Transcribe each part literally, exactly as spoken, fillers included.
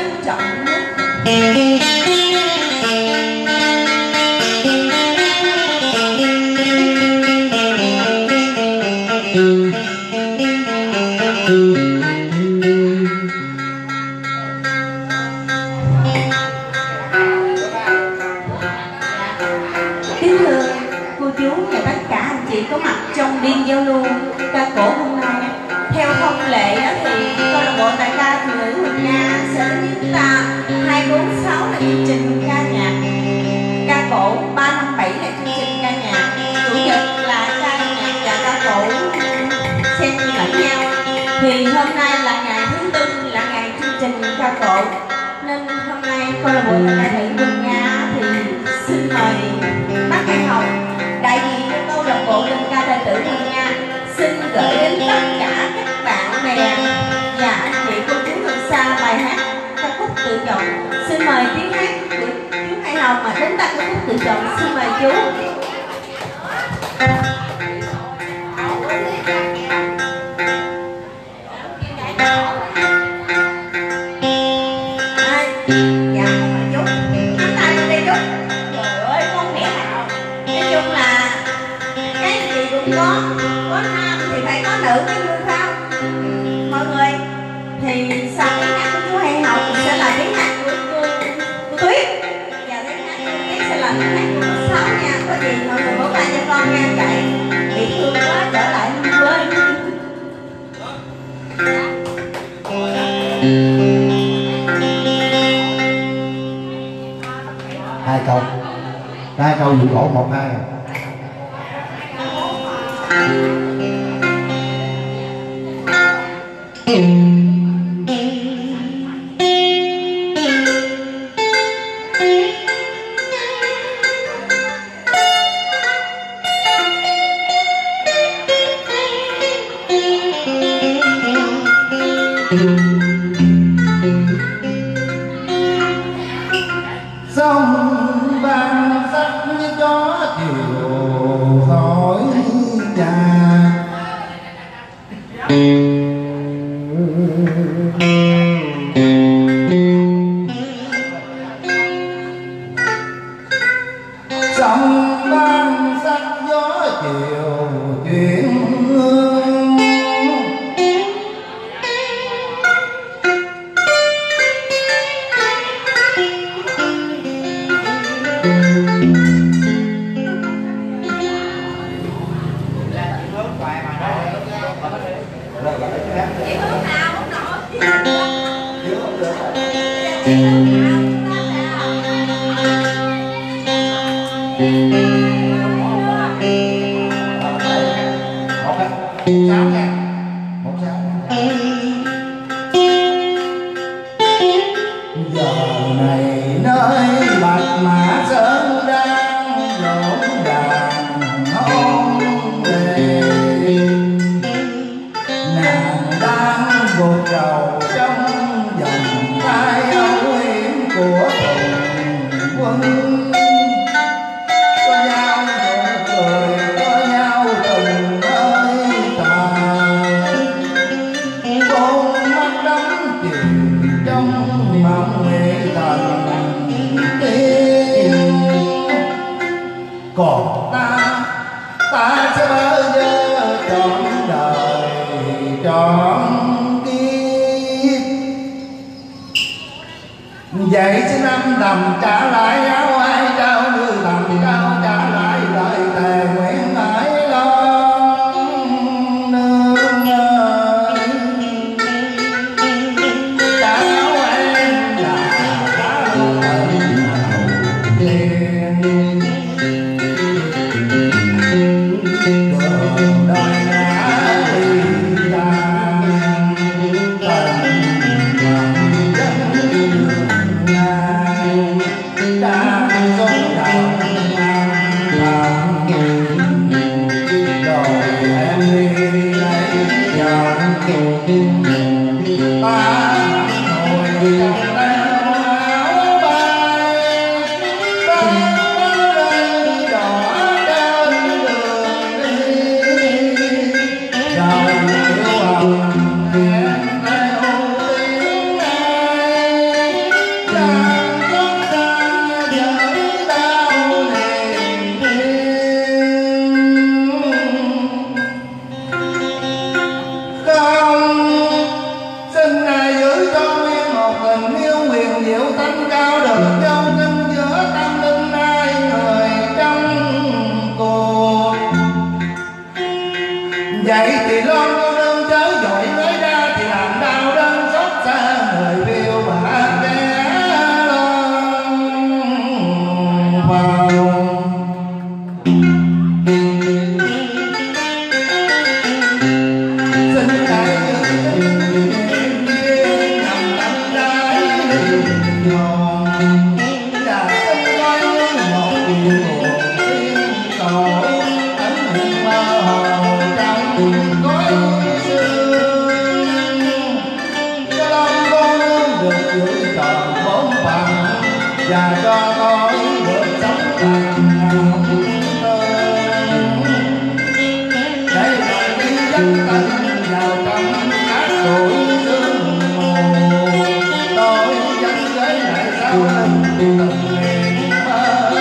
trân trọng nhất. Kính thưa cô chú và tất cả anh chị có mặt trong biên giao lưu ca cổ hôm nay, theo thông lệ thì câu lạc bộ tài ca phụ nữ Huỳnh Nga sẽ đến với chúng ta hai bốn sáu là chương trình ca nhạc, ca cổ ba năm bảy là chương trình ca nhạc, chủ nhật là ca nhạc và ca cổ xen lẫn nhau. Thì hôm nay là ngày thứ tư là ngày chương trình ca cổ, nên hôm nay câu lạc bộ tài ca nữ Huỳnh Nga thì xin mời bác Hải Hồng đại diện cho câu lạc bộ tình ca tài tử Huỳnh Nga xin gửi đến tất cả các bạn bè và anh chị cô chú gần xa bài hát ca khúc tự chọn. Xin mời tiếng hát của chú Hải Hồng mà đến ta ca khúc tự chọn. Xin mời chú. Có, có nam thì phải có nữ mới vui không? Mọi người thì sau tiếng hát của chú Hải Hồng sẽ là tiếng hát của cô, cô Tuyết, và tiếng hát của Tuyết sẽ là tiếng hát của cô Sáu nha. Có gì mọi người bố tay cho con nha, chạy bị thương quá trở lại quên. Hai câu, hai câu dụ cổ một hai. Sông ban sắc như gió chiều thổi nhạt, sông ban sắc gió chiều chuyển hương, giờ này nơi bạch mã sơn đang rộn ràng hôn về, nàng đang buộc đầu trong vòng tay âu yếm của thùng quân, có nhau nụ cười, có nhau từng hơi thở, con mắt đắm chìm trong mộng mị thần tiên. Còn ta, ta sẽ bao giờ trọn đời trọn kiếp, vậy xin âm thầm trả lại áo ai trao như thầm trao trả lại lời thề nguyện hỡi lon nương ơi. Trả áo em là đã tận hào tiên, đường đời ngã đi tan tận lòng dân ngang, đã và cho tôi được sống bằng ngàn để rồi đi dắt tình vào trong các bụi sương mù. Tôi vẫn với lại sao linh từng niềm mơ.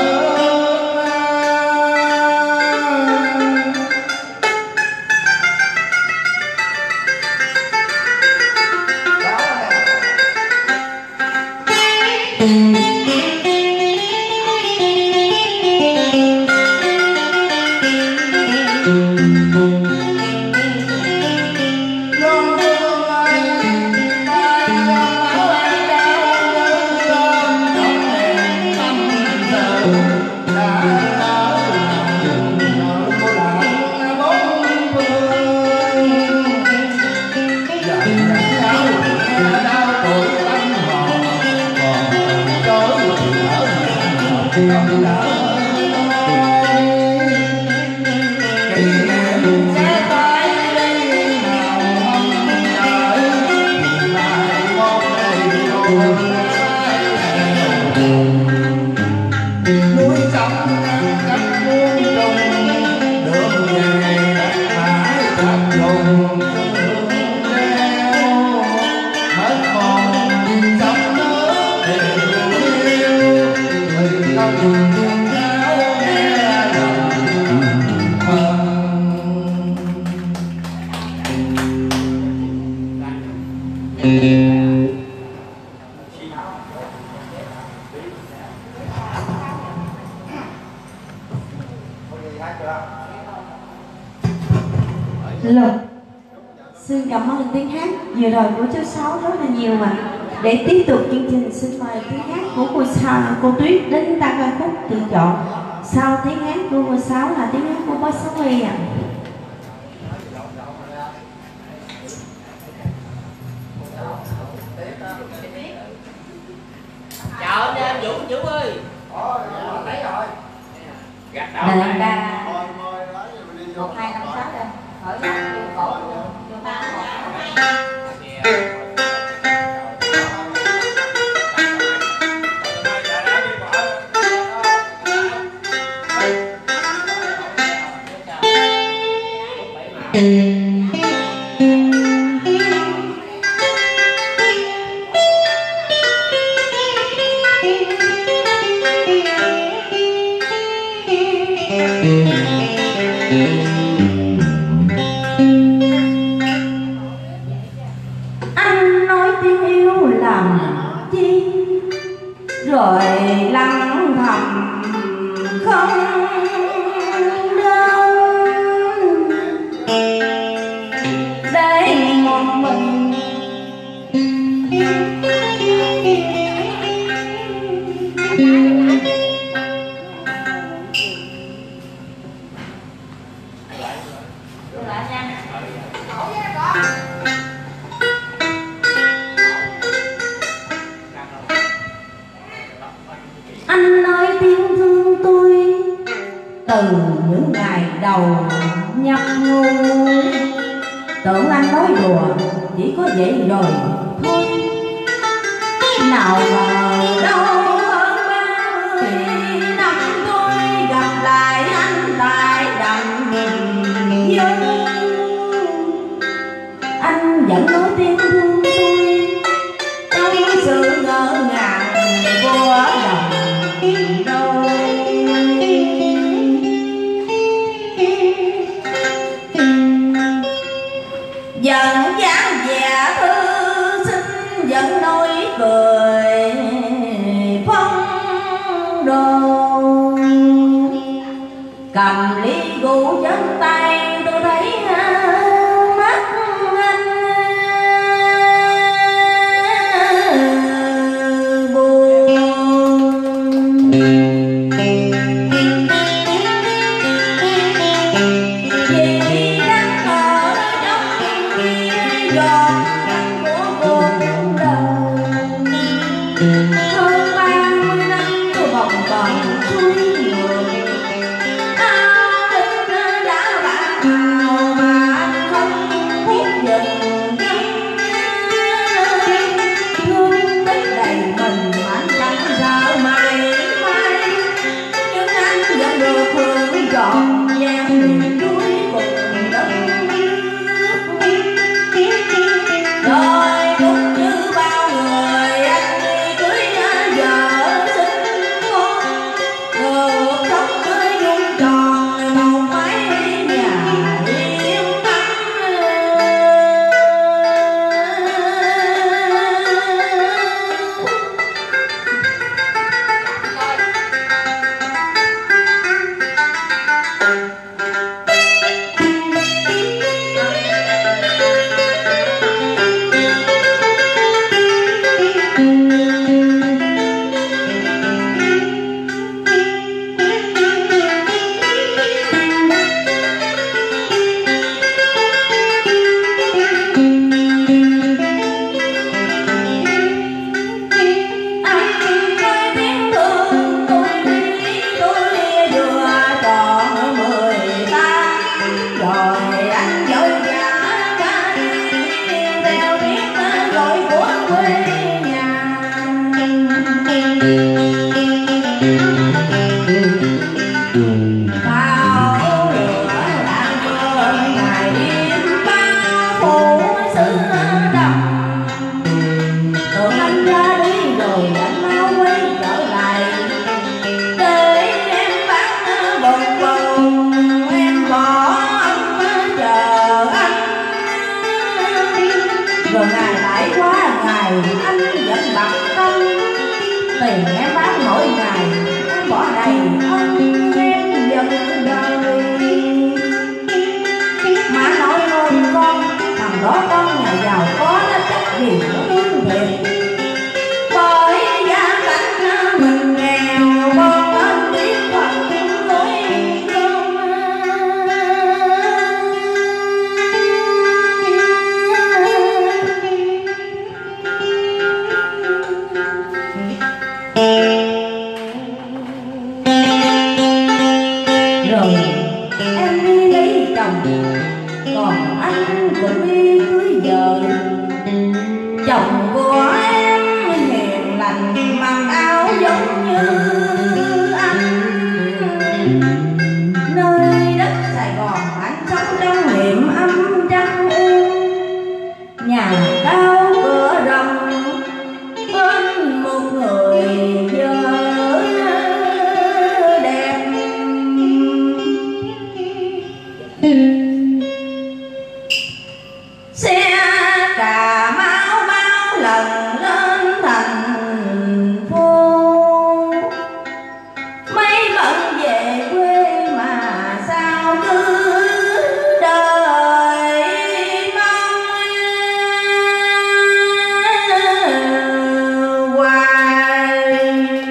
Lục, xin cảm ơn tiếng hát vừa rồi của chú Sáu rất là nhiều mà. Để tiếp tục chương trình xin mời tiếng hát của cô Sa, cô Tuyết đến ta ca khúc tự chọn. Sau tiếng hát của cô Sáu là tiếng hát của bác Sáu Huy ạ. Chào anh Dũng, Dũng ơi. Thấy rồi. Đền ba một hai năm sáu đây. Hỏi ra cổ vô ba anh nói tiếng yêu làm chi rồi lặng thầm không đơn để một mình anh nói tiếng thương tôi từ những ngày đầu nhập ngũ, tưởng anh nói đùa chỉ có vậy rồi thôi, nào ngờ đâu hơn ba mươi năm tôi gặp lại anh tại đầm dân. Anh vẫn nói tiếng thương tôi trong sự ngỡ ngàng vô đồng đâu. Dần dáng vẻ thư sinh vẫn nói cười phong đồ, cầm ly rượu trên tay tôi thấy mắt anh buồn. Vì đang ở trong kia giọt của cuộc đời, hơn ba mươi năm tôi bồng bềnh suối ngược, áo đã Rồi anh ra đi rồi anh mau quay trở lại để em bán bồng bồng, em bỏ anh chờ anh. Rồi ngày lại qua ngày anh vẫn bận tâm, tiền em bán mỗi ngày anh bỏ đầy ân em dần đời. Má nói ôi con, thằng đó con nhà giàu có nó chắc gì nó lương thiệt. Bởi gia cảnh mình nghèo con nên biết phận lối cơm. Rồi em đi lấy chồng, còn anh cũng đi cưới vợ. Chồng của em hiền lành mặc áo giống như anh. Nơi đất Sài Gòn anh sống trong niềm âm trăng êm, nhà cao cửa rộng bên một người vợ đẹp. Xe Cà Mau bao lần lên thành phố, mấy bận về quê mà sao cứ đời mong hoài.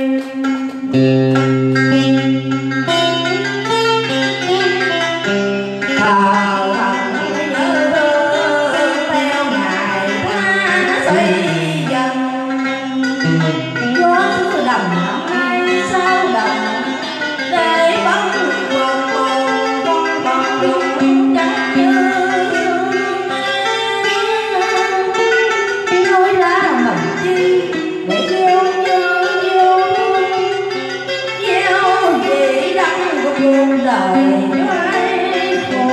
Thờ hận nhớ thương theo ngày qua nó xoay dần. Gió thứ đầm năm nay sao đầm để bóng buồn buồn con còn đụng trắng như. Nói ra mình chi để gieo như gieo thương, gieo gì đắng của cuộc đời ai khổ.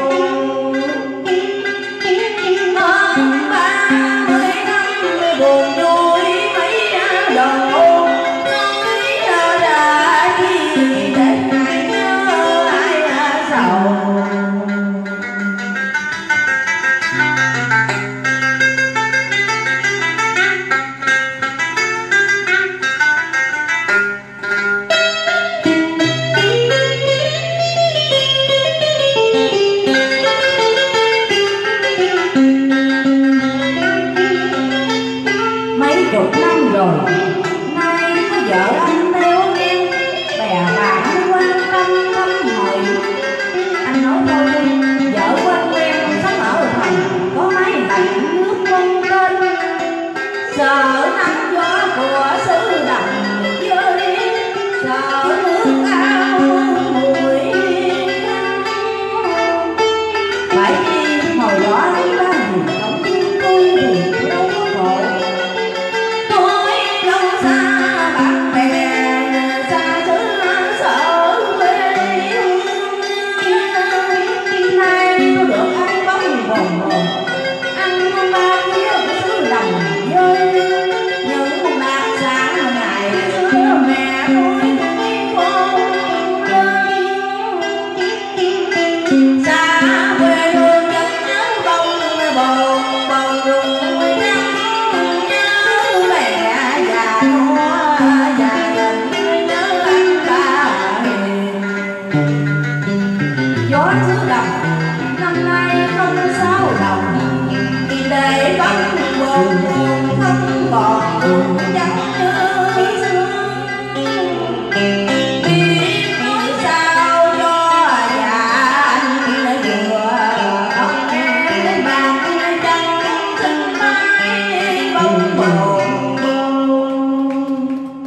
Hơn ba mươi năm buồn vui mấy độ, nói ra chi để ai nhớ ai sầu. Mấy chục năm rồi nay có vợ anh theo em, bè bạn quan tâm thăm hỏi. Anh nói thôi đi, vợ của anh em sống ở thành có máy lạnh nước không tên, sợ nắng gió của xứ đầm dơi, sợ nước ao mùi khăn. Phải chi hồi đó anh ba gì không thương tôi thì đâu có khổ. Tôi đâu xa bạn bè, xa xứ sở quê hương. Nay tôi được ăn bóng bồn bồn, ăn ba phía của xứ đầm dơi. Những bạc sáng ngày xưa mẹ tôi nuôi con ơi. Xa quê hương vẫn nhớ bông bồn bồn rụng nhớ nhớ mẹ già nó già dần nhớ anh ba hiền. Gió xứ đầm năm nay không sao đồng, để bóng buồn buồn không còn buồn trắng như xưa. Biết nói sao cho già anh vừa không em đến bàn trăng xin mai bóng buồn buồn.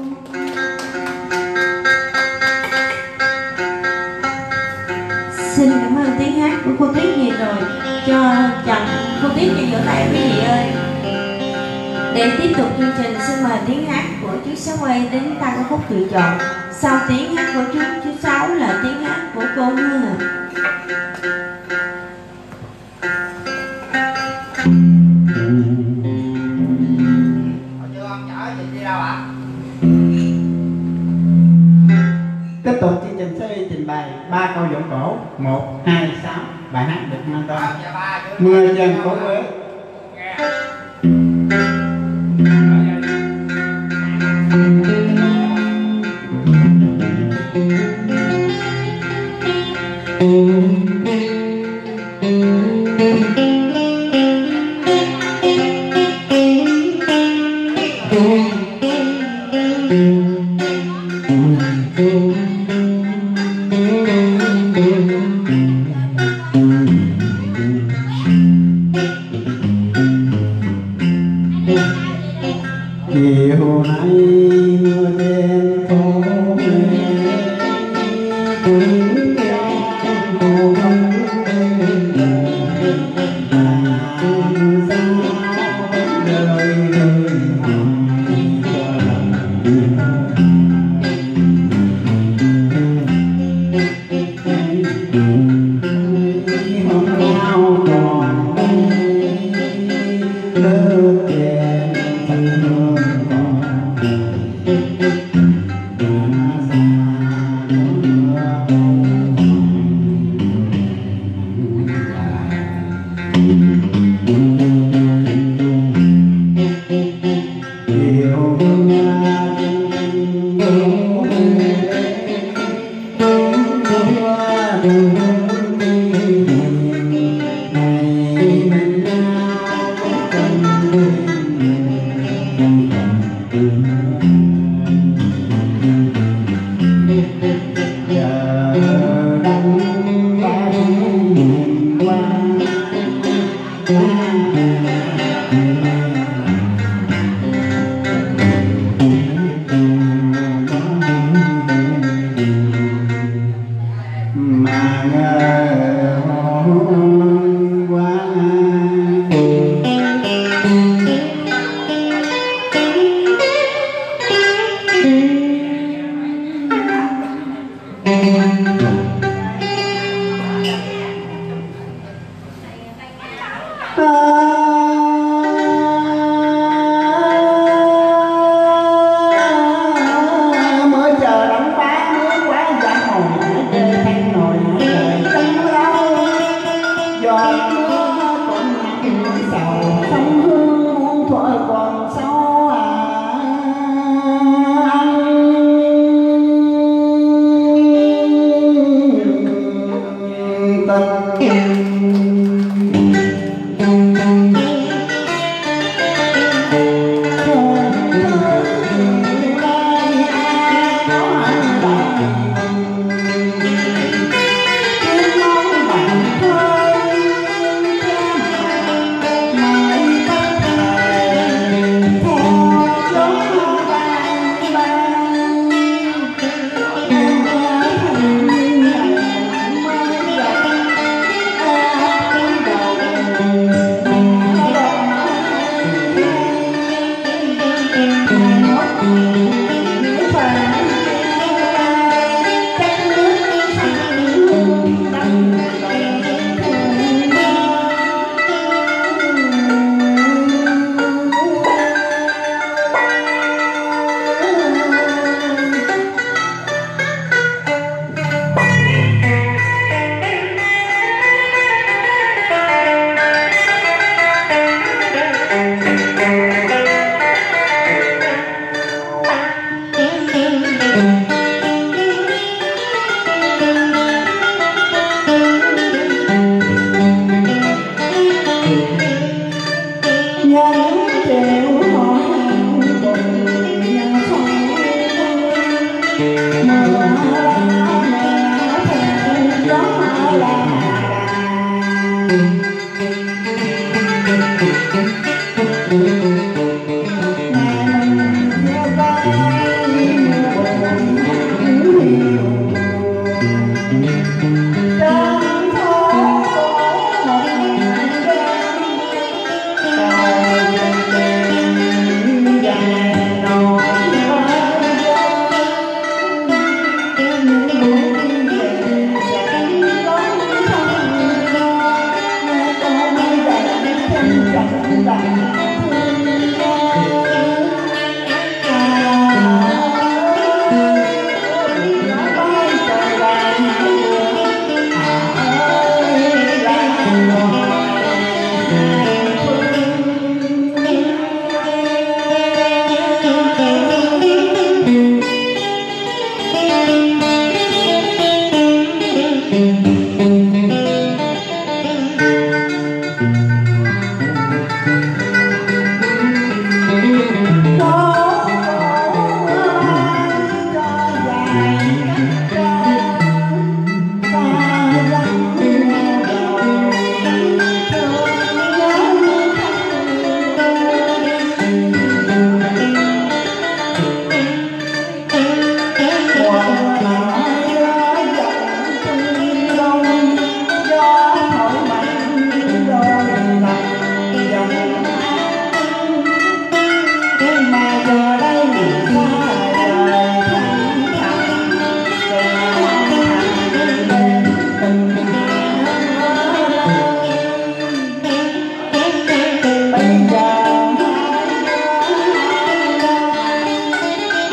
Xin cảm ơn tiếng hát của cô Tuyết gì rồi cho chồng cô Tuyết cho vỗ tay quý vị ơi. Để tiếp tục chương trình, xin mời tiếng hát của chú Sáu Quay đến ta ca khúc tự chọn. Sau tiếng hát của chú chú Sáu là tiếng hát của cô Hương. ba câu giọng cổ, một, hai, sáu. Bài hát được mang tên Mưa Trên Phố Huế. Chiều nay mưa trên phố Huế cũng trong hồ đông làm sao đời người hôm nào còn lỡ chèn thành hương còn mà ngờ hôm qua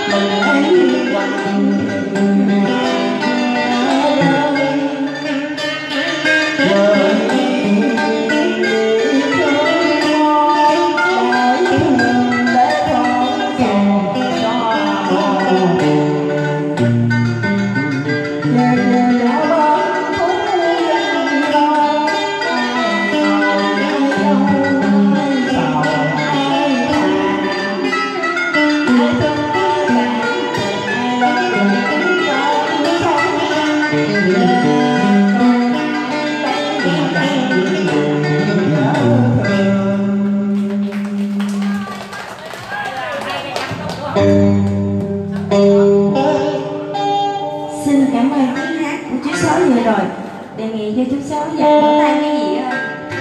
Xin cảm ơn tiếng hát của chú Sáu vừa rồi. Đề nghị cho chú Sáu dành vỗ tay cái gì ơi.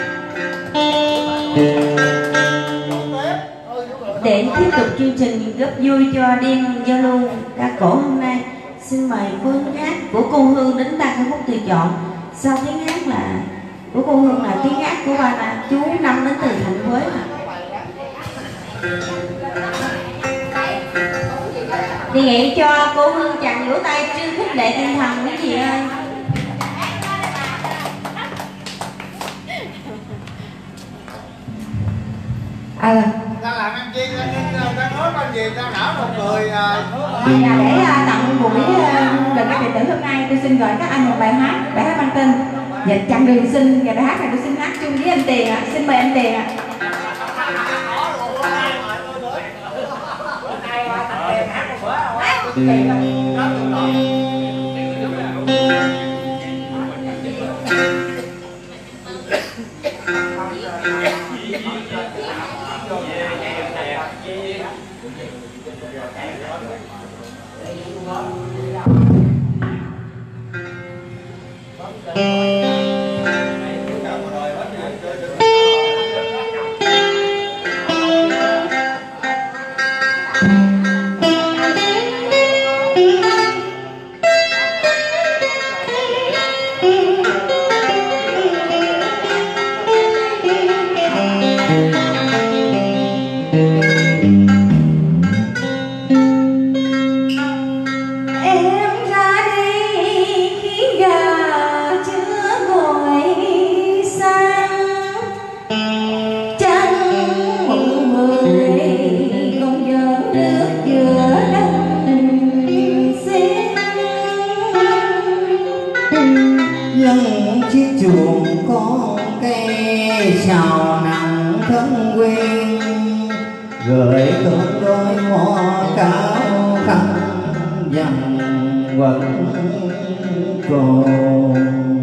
Để tiếp tục chương trình góp vui cho đêm giao lưu ca cổ hôm nay, xin mời phương hát của cô Hương đến ta ca khúc tùy chọn. Sau tiếng hát là của cô Hương là tiếng hát của ba là chú Năm đến từ Thành Quế. Đề nghị cho cô Hương chàng vỗ tay trương khích lệ tinh thần quý vị ơi. À, ta làm ăn chi ta nói bao gì ta nở một người là để tặng buổi lần các đệ tử hôm nay, tôi xin gửi các anh một bài hát, bài hát mang tên Dạ chặng đường sinh, và bài hát này tôi xin hát chung với anh Tiền ạ. Xin mời anh Tiền ạ. Chào nắng thân quen gửi cơn đôi hoa cao khăn dầm vẫn còn.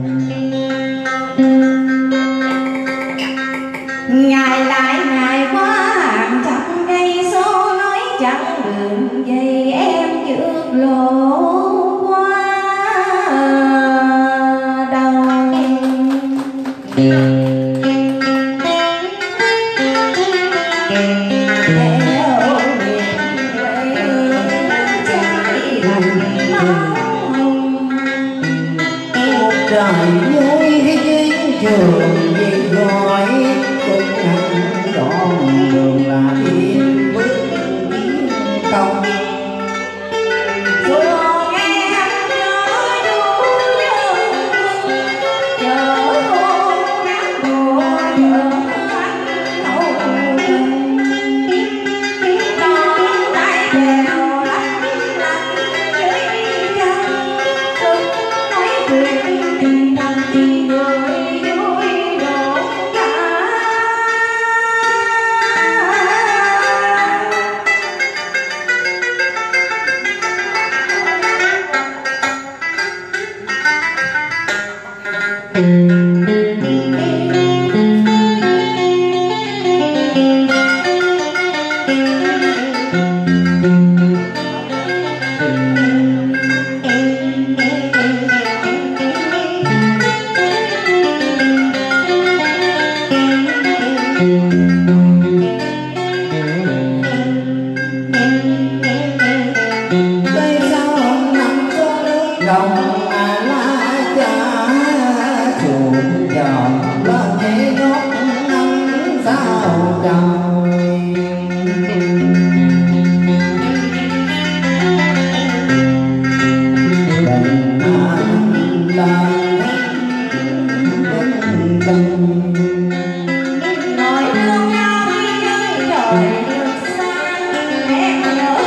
Ngày lại ngày qua hàng trăm cây số nói chẳng đường dây em trước lộ qua đầu. Trời vui cái trường gì gọi cũng hẳn đoạn đường là yên bước tiến công. Người vui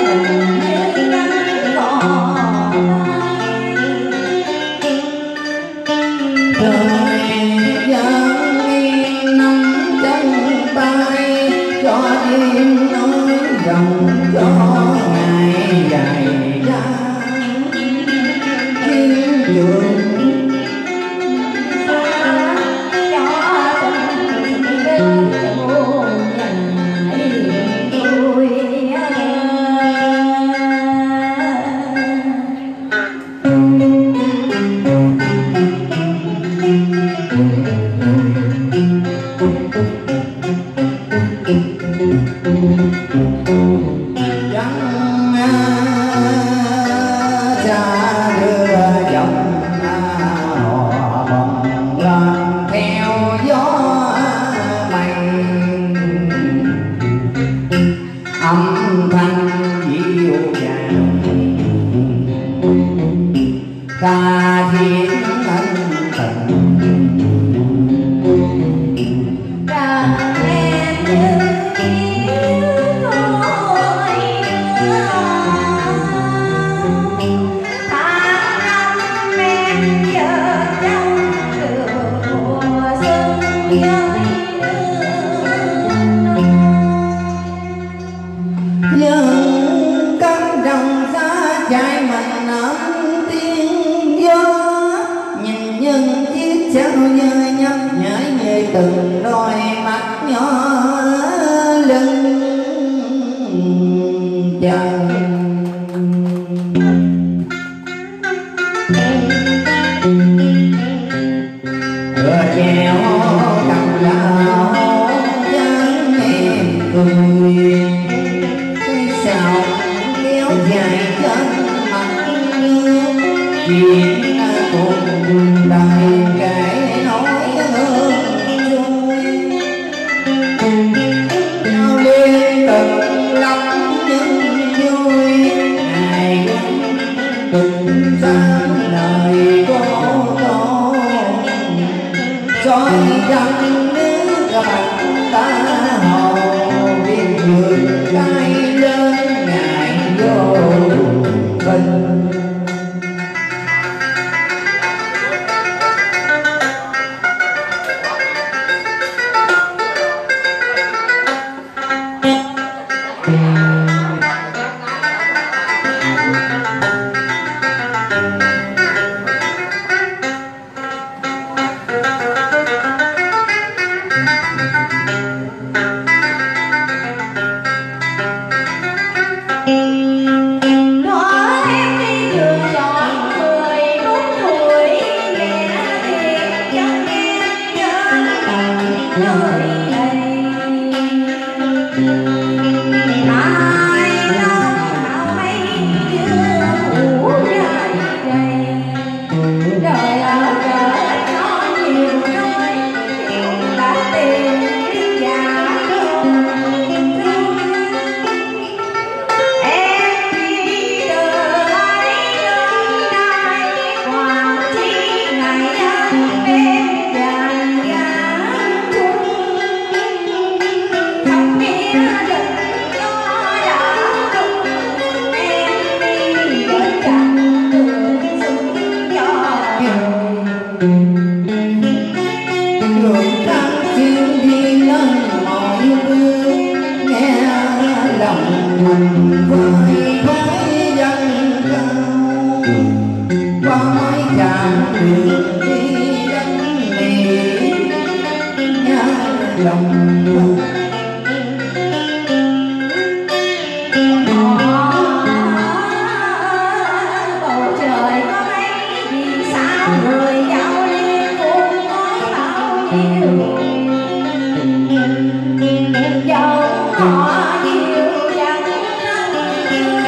dẫu họ nhiều dặn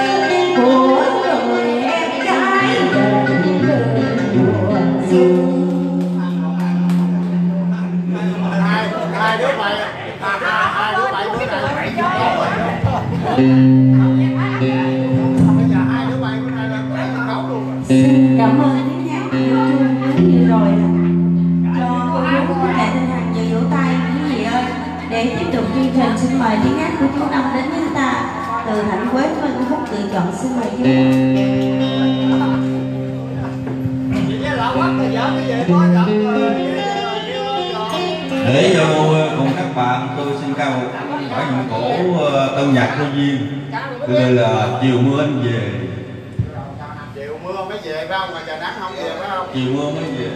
ca khúc tự chọn xin mời chú. Để vô cùng các bạn, tôi xin ca một bản dụng cổ tân nhạc Cô Duyên, từ đây là Chiều Mưa Anh Về. Chiều mưa mới về phải không? Mà trời nắng không về phải không? Chiều mưa mới về.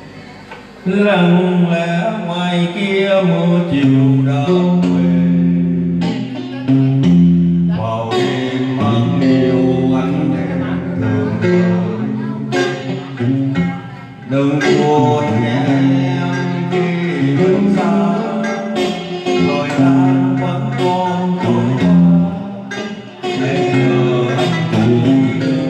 Lặng lẽ ngoài kia mưa chiều đã về, vào đêm mang yêu anh thèm thương thơ. Đừng buồn nghe em khi đứng xa, thời gian vẫn còn trôi qua, để nhớ anh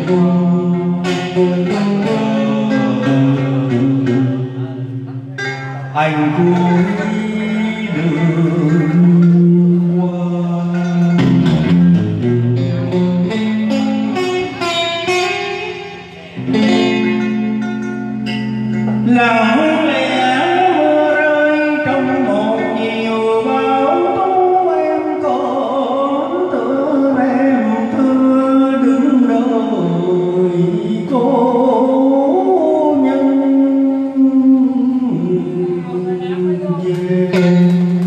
anh cuối đường qua. Lặng lẽ mưa rơi trong một chiều bão tố, em còn tựa em thưa đứng đợi cô nhân về.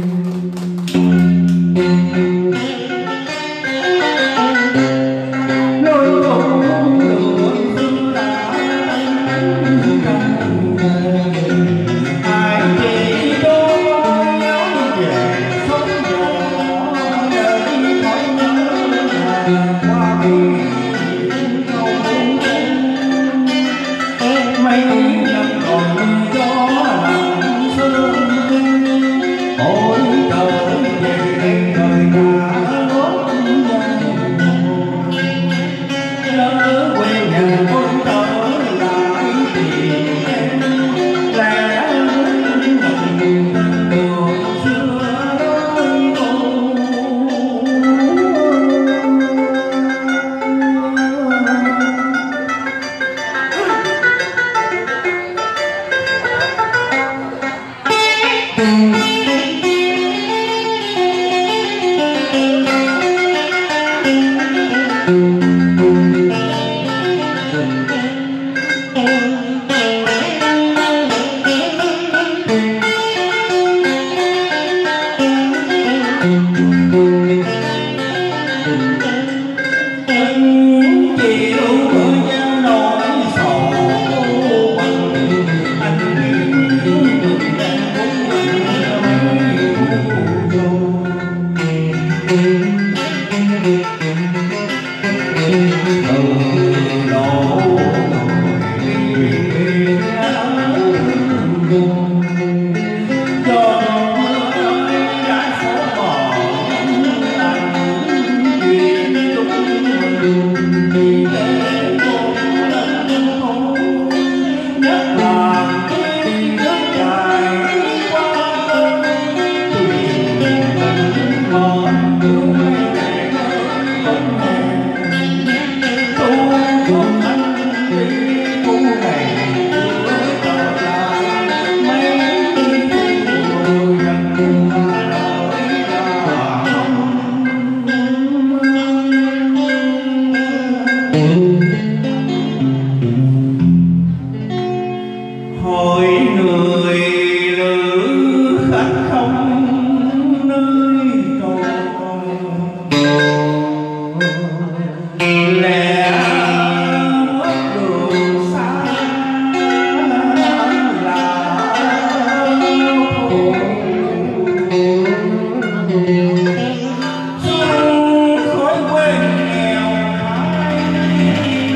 Nỗi khổ đường xưa đã ai chỉ đôi nhớ về sống nhỏ đời khỏi nhớ qua biển không mấy năm còn mưa gió lặng sương ôi trời về đời đã ngót ngang lỡ quê nhà con trở lại tìm em lẽ đường xưa đôi cô. Hỏi người lữ khách không nơi còn lẽ mất đường xa là khổ. Xuân khói quê nghèo mãi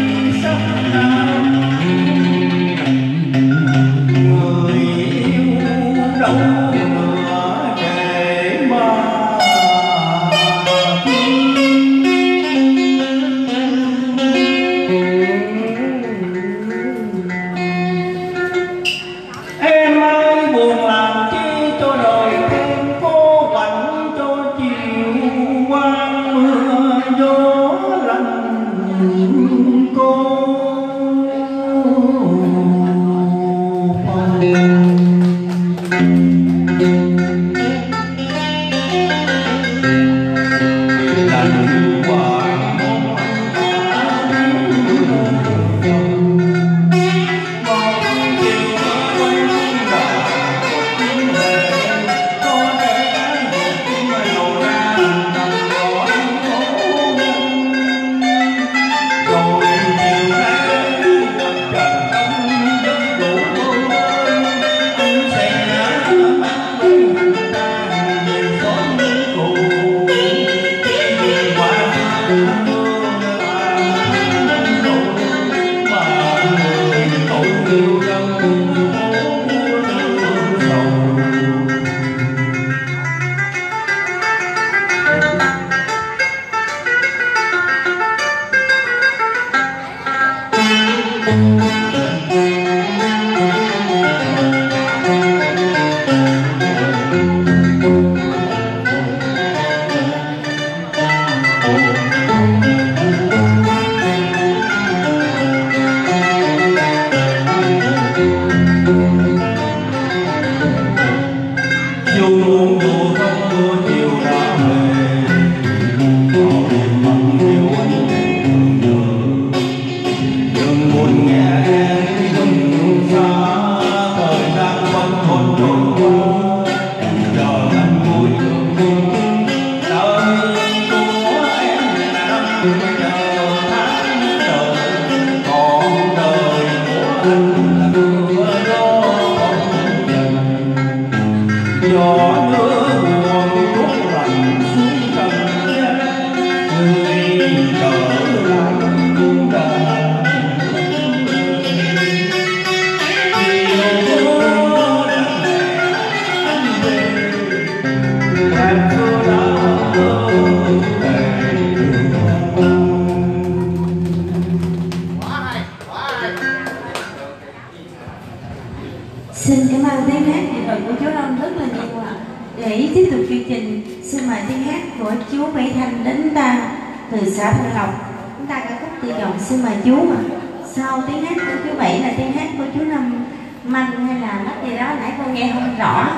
Xin cảm ơn tiếng hát nghệ thuật của chú Long rất là nhiều ạ. Để tiếp tục chương trình, xin mời tiếng hát của chú Mỹ Thanh đến ta từ xã Thanh Lộc. Chúng ta ca khúc tự giọng, xin mời chú ạ. Sau tiếng hát của chú Bảy là tiếng hát của chú Năm Manh hay là mắt gì đó nãy con nghe không rõ.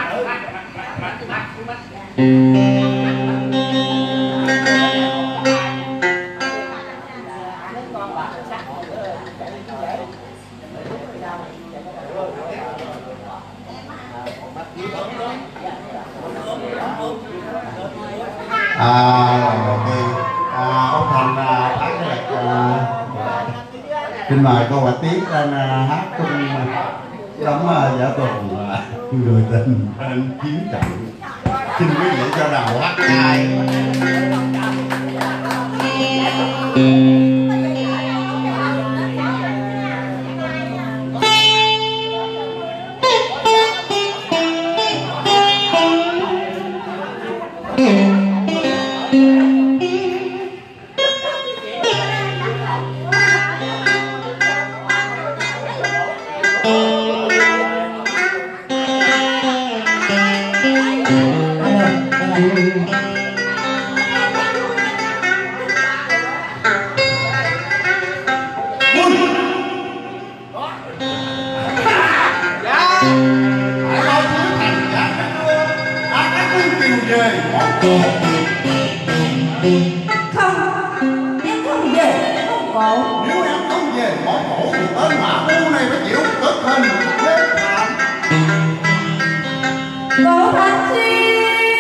À, thì à, ông Thành à, hát được à, xin mời cô Bạch Tuyết lên à, hát cùng đóng à, giả tuồng à, người tình trên chiến trận. Xin quý vị cho đầu hát hai. Không, em không về món cổ. Nếu em không về món cổ thì tên mã phu này phải chịu cực hình chết thảm. Cổ Thành Xuyên.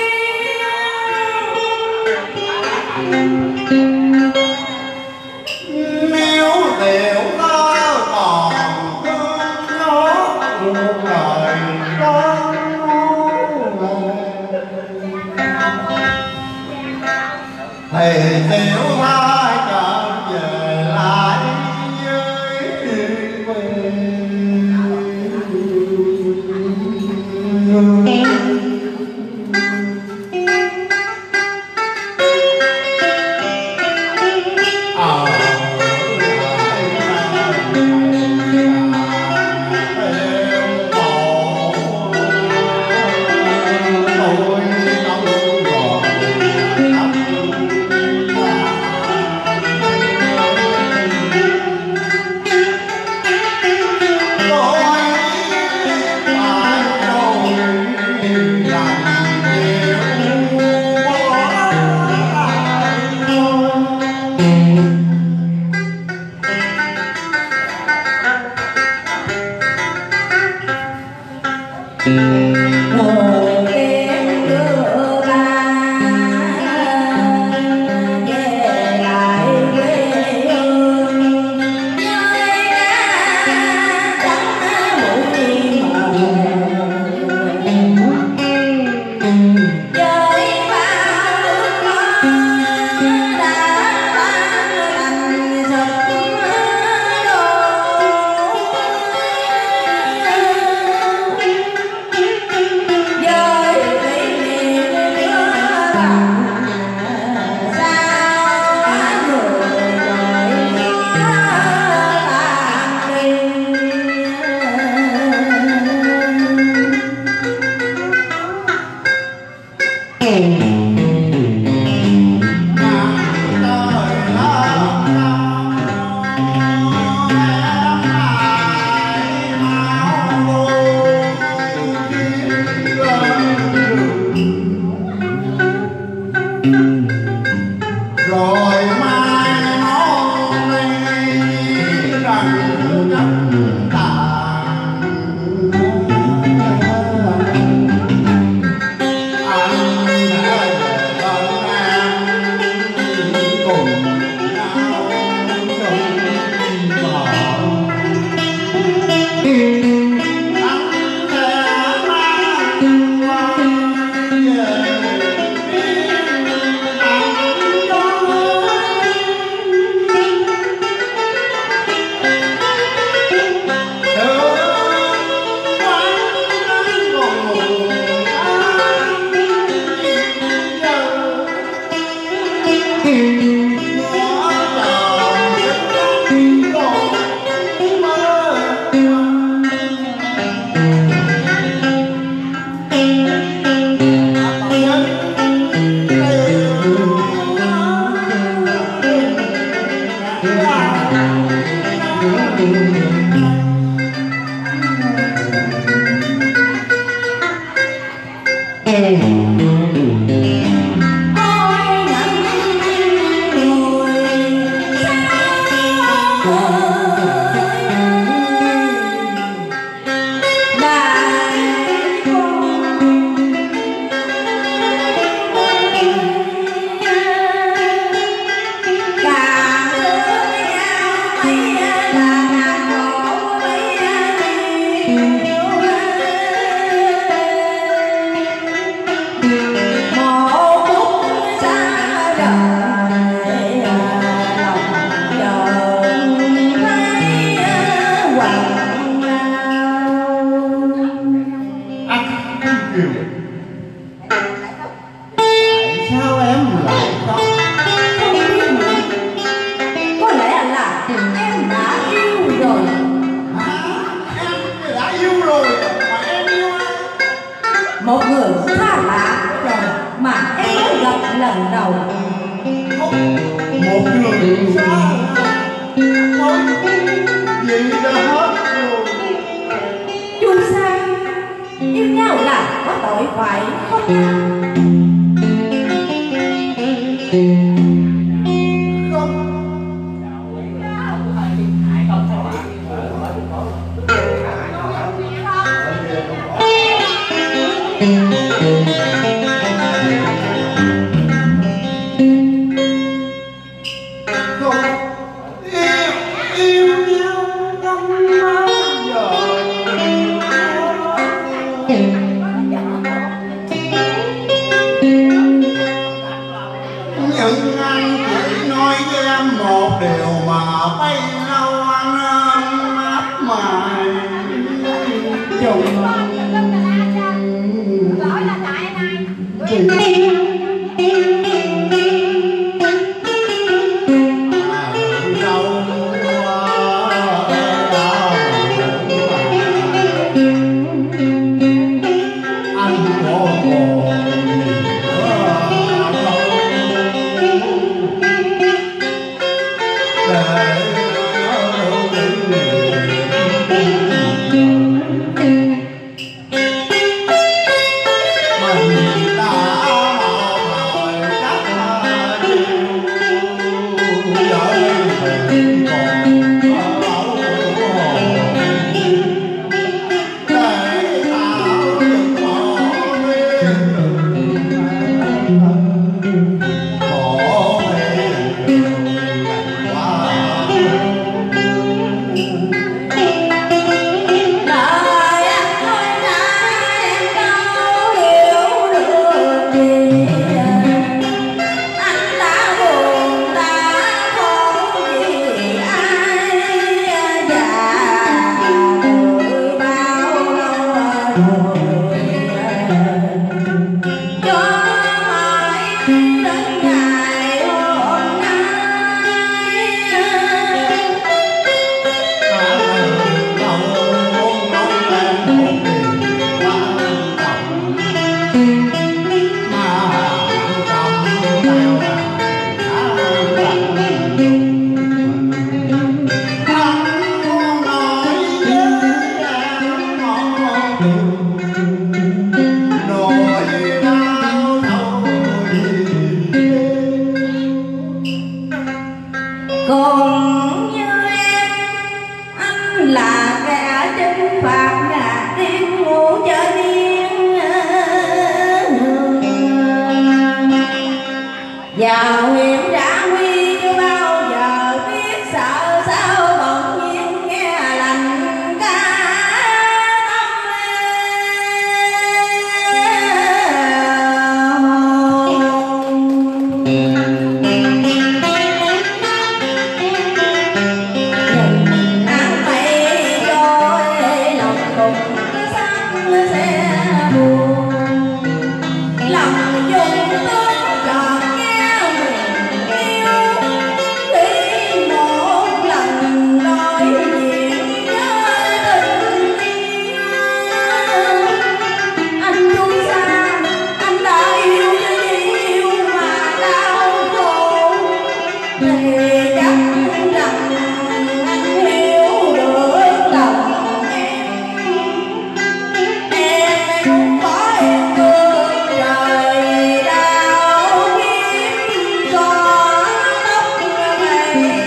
Nếu tiểu ta còn thương nhớ cuộc đời con thì tiểu ta trở về lại với mình.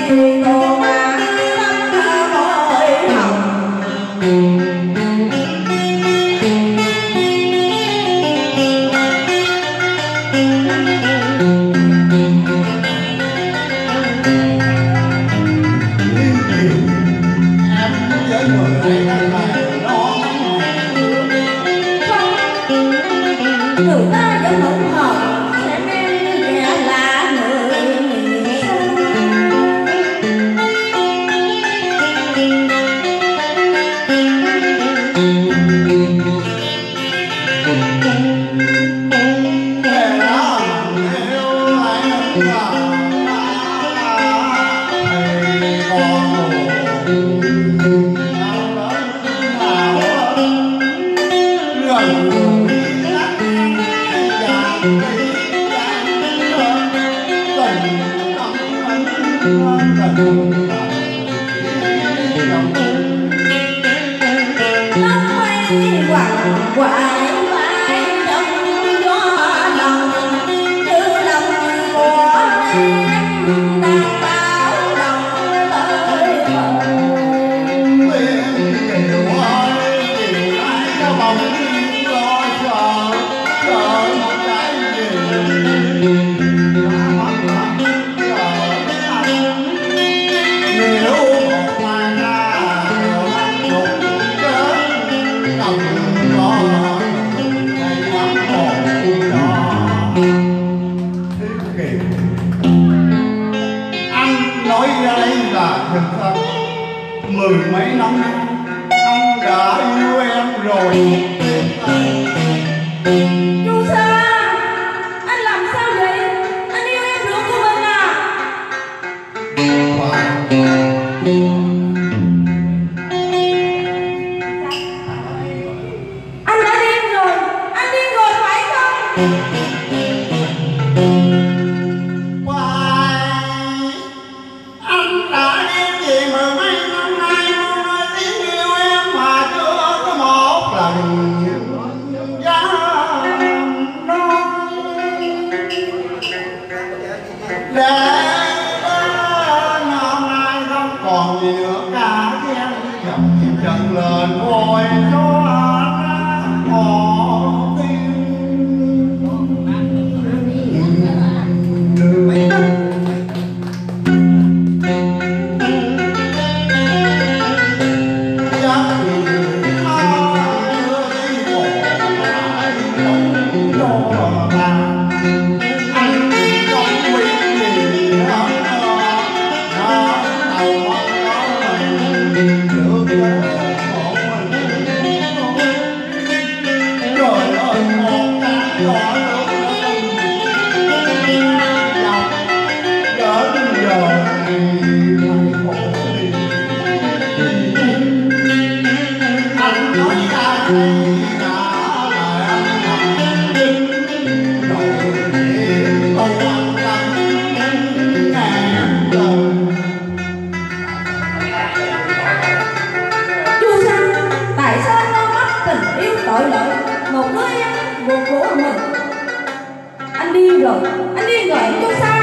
người ta vẫn hững hờ sẽ mang vẻ là người xa. Quại quại trong gió lòng như lòng của em đang bao lòng tới bờ. Kiều ơi kiều ai cho bóng lo chờ chờ một cái gì nếu một mai ra rồi anh trục chết cầm lo ngày ngắm hồn đó Kiều anh nói ra đây là thật thật mười mấy năm nay anh đã yêu em rồi. Chu Sa, anh làm sao vậy? Anh yêu em ruột của mình à? Anh đã điên rồi, anh điên rồi phải không? Hoài, anh đã điên gì mà mấy năm nay luôn nói tiếng yêu em mà chưa có một lần dám nói. Để hôm nay không còn gì nữa cả em dòng chân lên vội cho anh một tiếng. Tội lỗi một đứa em ruột của mình. Anh điên rồi, anh điên rồi anh Chu Sa.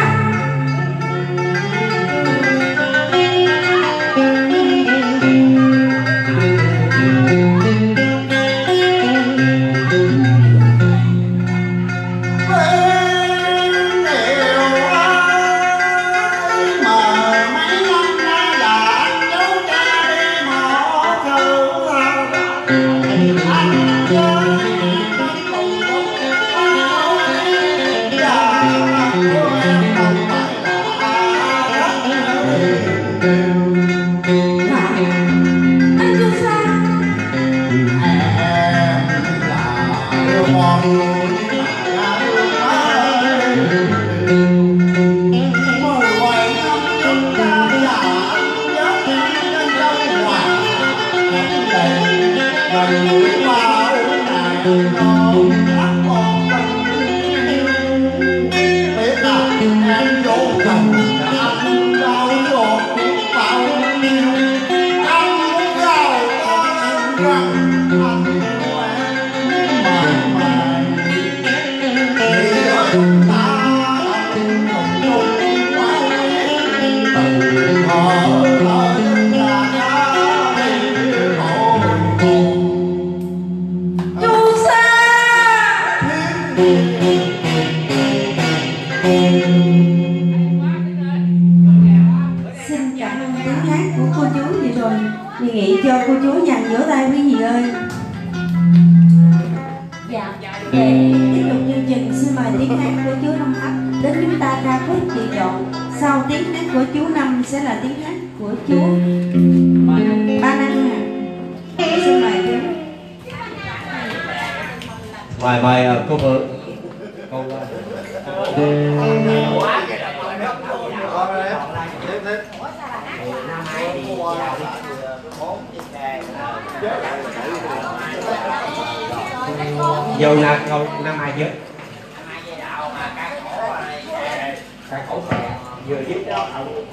Thank you. Dì nghĩ cho cô chú nhằn vỗ tay quý vị ơi. Dạ, để tiếp tục chương trình xin mời tiếng hát của chú Năm Ấp đến chúng ta ca khúc chị chọn. Sau tiếng hát của chú Năm sẽ là tiếng hát của chú Ba Năng nè. Xin mời chú. Mời mời cô Vượng. Cô vô na câu năm hai chứ cái khẩu vừa giúp đó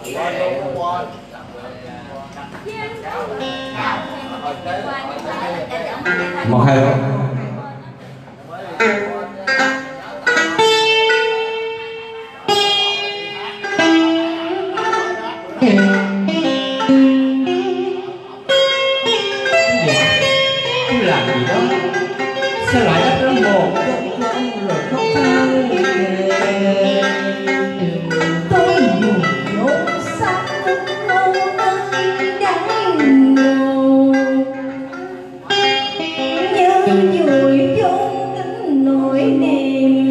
một hai luôn. Làm gì đó sao lại đắp đến một con con rồi khóc than tôi dùng nhốt sắc lâu nơi đắng ngầu như vùi chôn kín nỗi niềm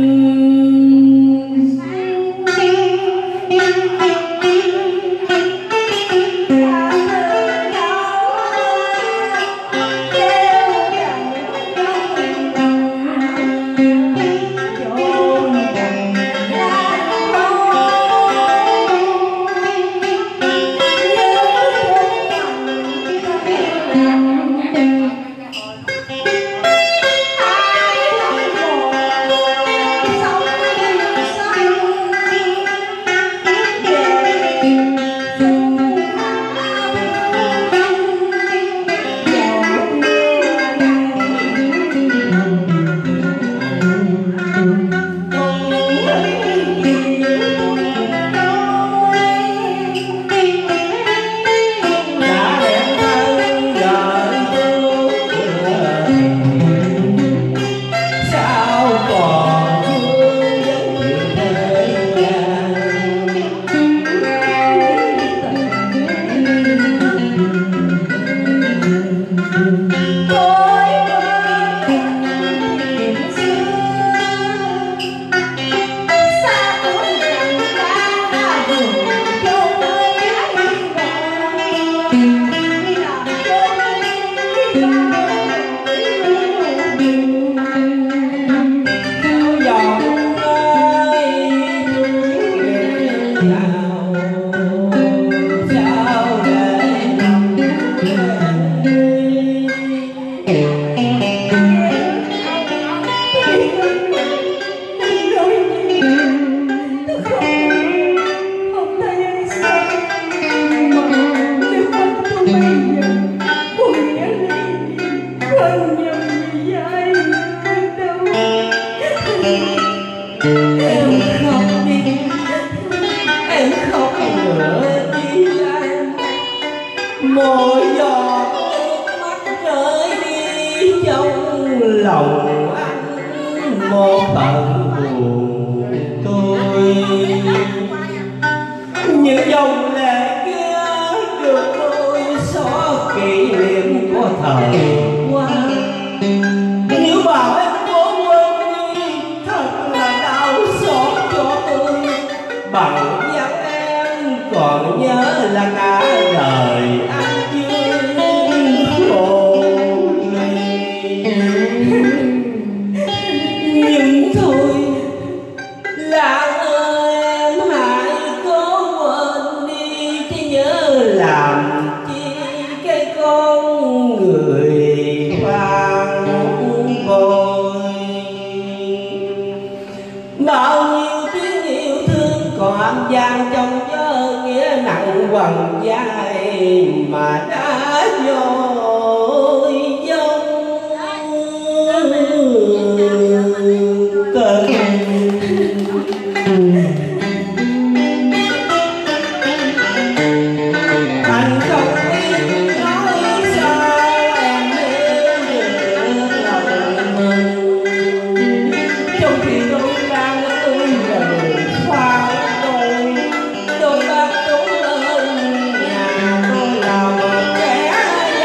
mỗi giọt nước mắt rơi đi trong lòng anh một tận buồn tôi. Những dòng lệ kia được tôi xóa kỷ niệm của thời qua. Nếu bảo em cố quên đi thật là đau xót cho tôi. Bằng nhắc em còn nhớ là cả đời anh chưa khổ ly. Nhưng thôi Lan ơi em hãy cố quên đi, chứ nhớ làm chi cái con người phàn bồi. Bao nhiêu tiếng yêu thương còn âm vang trong gió, nghĩa nặng quằn vai mà đã dội dông cơn. Anh không biết nói sao em yêu lòng mình, trong khi tôi đang tôi là người phá tôi. Tôi bắt tôi lên nhà tôi là một kẻ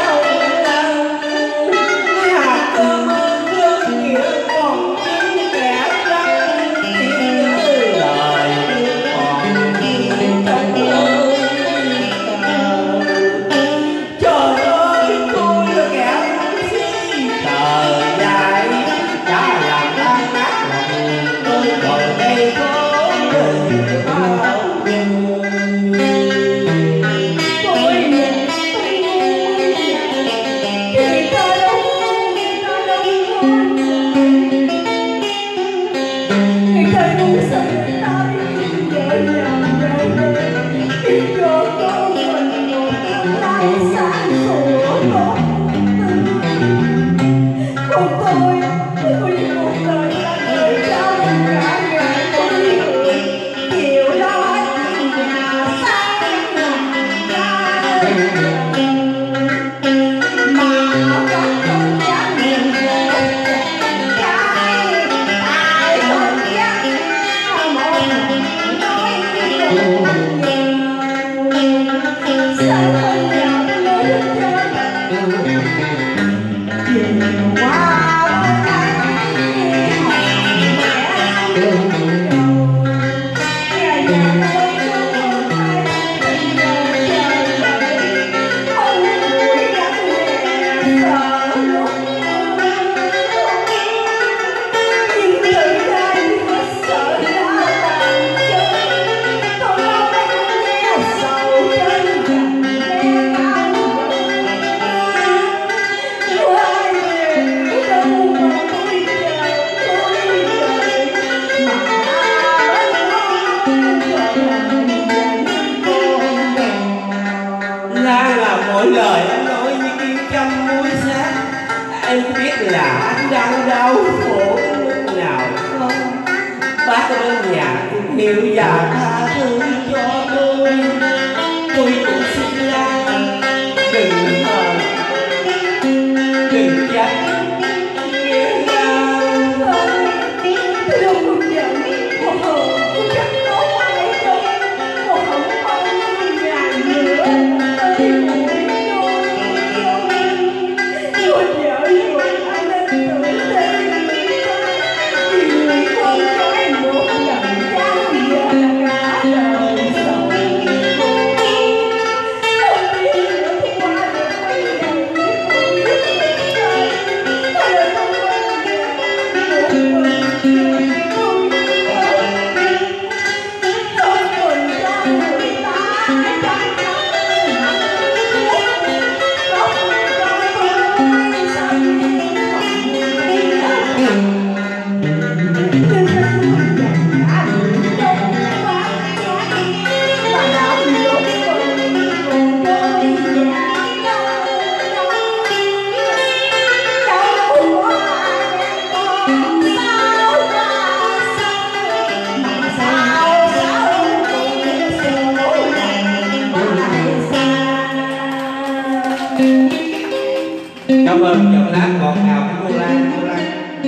Cảm ơn giọng lá ngọt ngào của cô Lan. Cô Lan.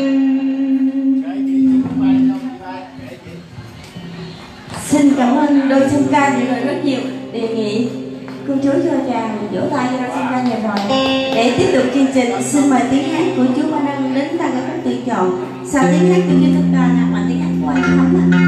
Xin cảm ơn đôi song ca những lời rất nhiều. Đề nghị cô chú cho chàng vỗ tay cho đôi song ca nhiều rồi. Để tiếp tục chương trình, xin mời tiếng hát của chú Ba Đăng đến ta có các tự chọn. Sau tiếng hát của chú Tất Ca là mà tiếng hát của anh Thắm ạ.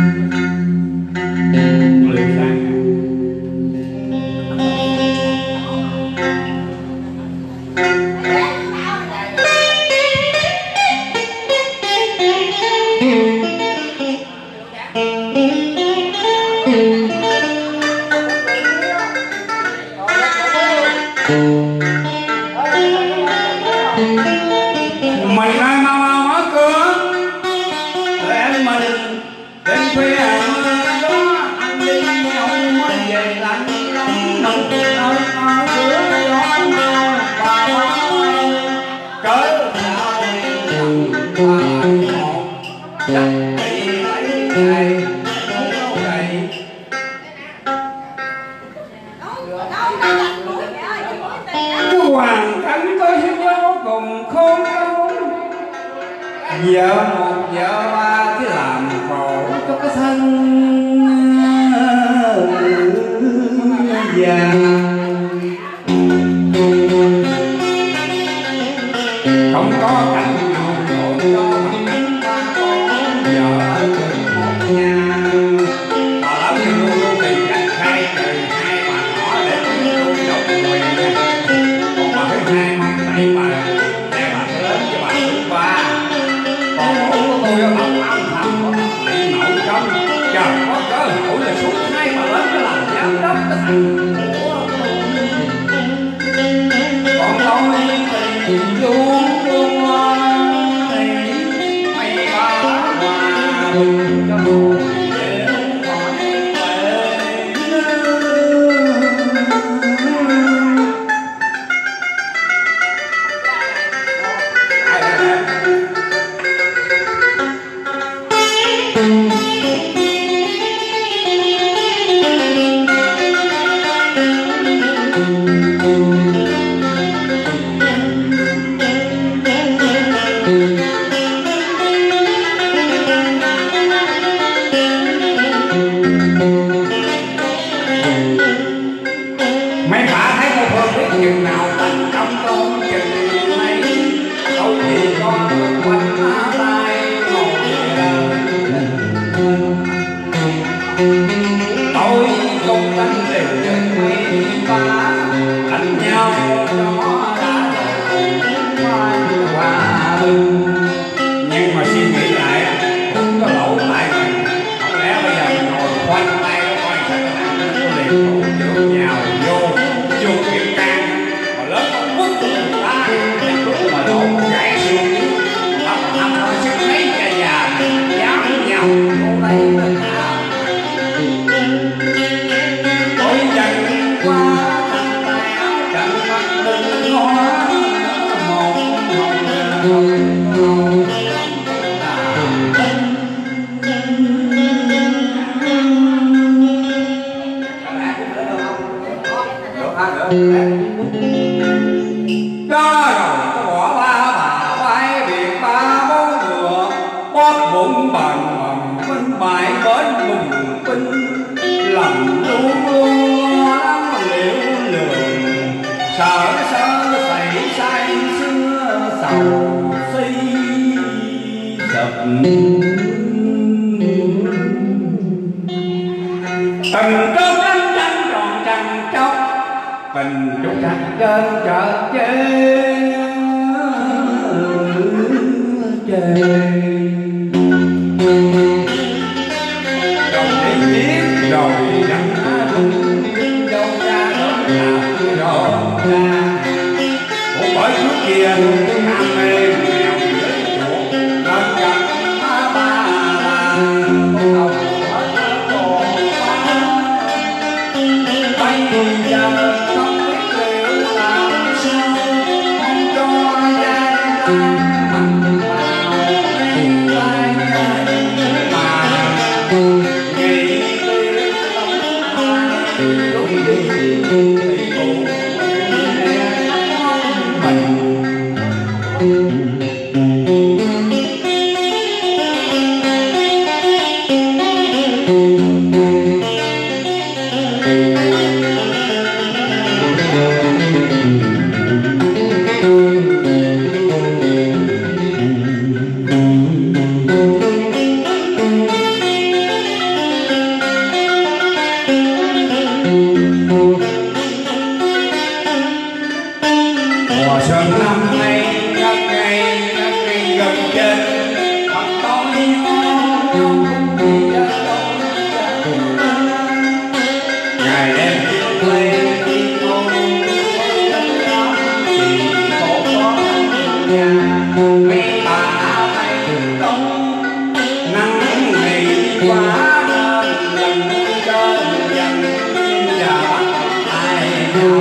Mày ra mau mau mở cửa để anh mình đến khuya đó anh đi ông mới về lạnh lắm mình ơi mở cửa gió mà bà ơi cỡ nào bà một chắc bị mấy ngày đâu vậy cái hoàn cảnh tôi vô cùng khốn đốn, vợ một vợ ba cứ làm khổ cho cái thân già, không có cảnh nào khổ cho bằng cảnh ba con vợ một nhà, mà lỡ như luôn luôn tìm cách khai trừ hai bà nhỏ để tôi độc quyền, còn bà thứ hai mang tay bà để bà lớn cho bà thứ ba, còn bố của tôi ở bọc âm thầm bị nổi công, chờ có cơ hội là xuống hai bà lớn nó làm giám đốc cái thằng của mấy bà thấy cô Phương biết chừng nào thành công công chừng này đâu gì con quanh má tay ngồi tôi công đánh đều trên mấy ba đánh nhau cho đã qua bình nhưng mà suy nghĩ lại cũng có lỗi tại mình không lẽ bây giờ mình ngồi khoanh tay nó coi sao cái nạn nó liền thủ trưởng nhào vô vô kiểm can mà lớn không quất ta mà đổ gãy xương thăm thăm thôi chứ mấy cha già dám nhau vô đây mình tôi dần qua thằng tay áo trận mắt đừng ngó một hồng cho rồi có bỏ ba bà vai biệt ba bốn ngựa bóp bụng bàn bằng bên bài bến mừng binh lòng luôn lắm liễu lường sợ sơ xảy say xưa sầu si sập từng cơn đánh tranh tròn trăng chốc tình trục trặc trên chợ chê chê rồi đi giết rồi đắng rung đâu ra đó là rồi ra cũng bởi trước kia tôi ham mê nghèo dưới chuột nên gặp ba ba không bây giờ không biết liệu làm sao không cho gia đình mình vào vai mà nghĩ tiếc tâm ai đúng đi thì cũng mình mùa xuân năm nay ngất ngây ngất ngây gần trên mặt tôi không vì dân tôi ngày đêm chiếc play đi cô thì khổ có nhà mấy bà hay đông nắng ngày quá nên lần trên dần và ai nào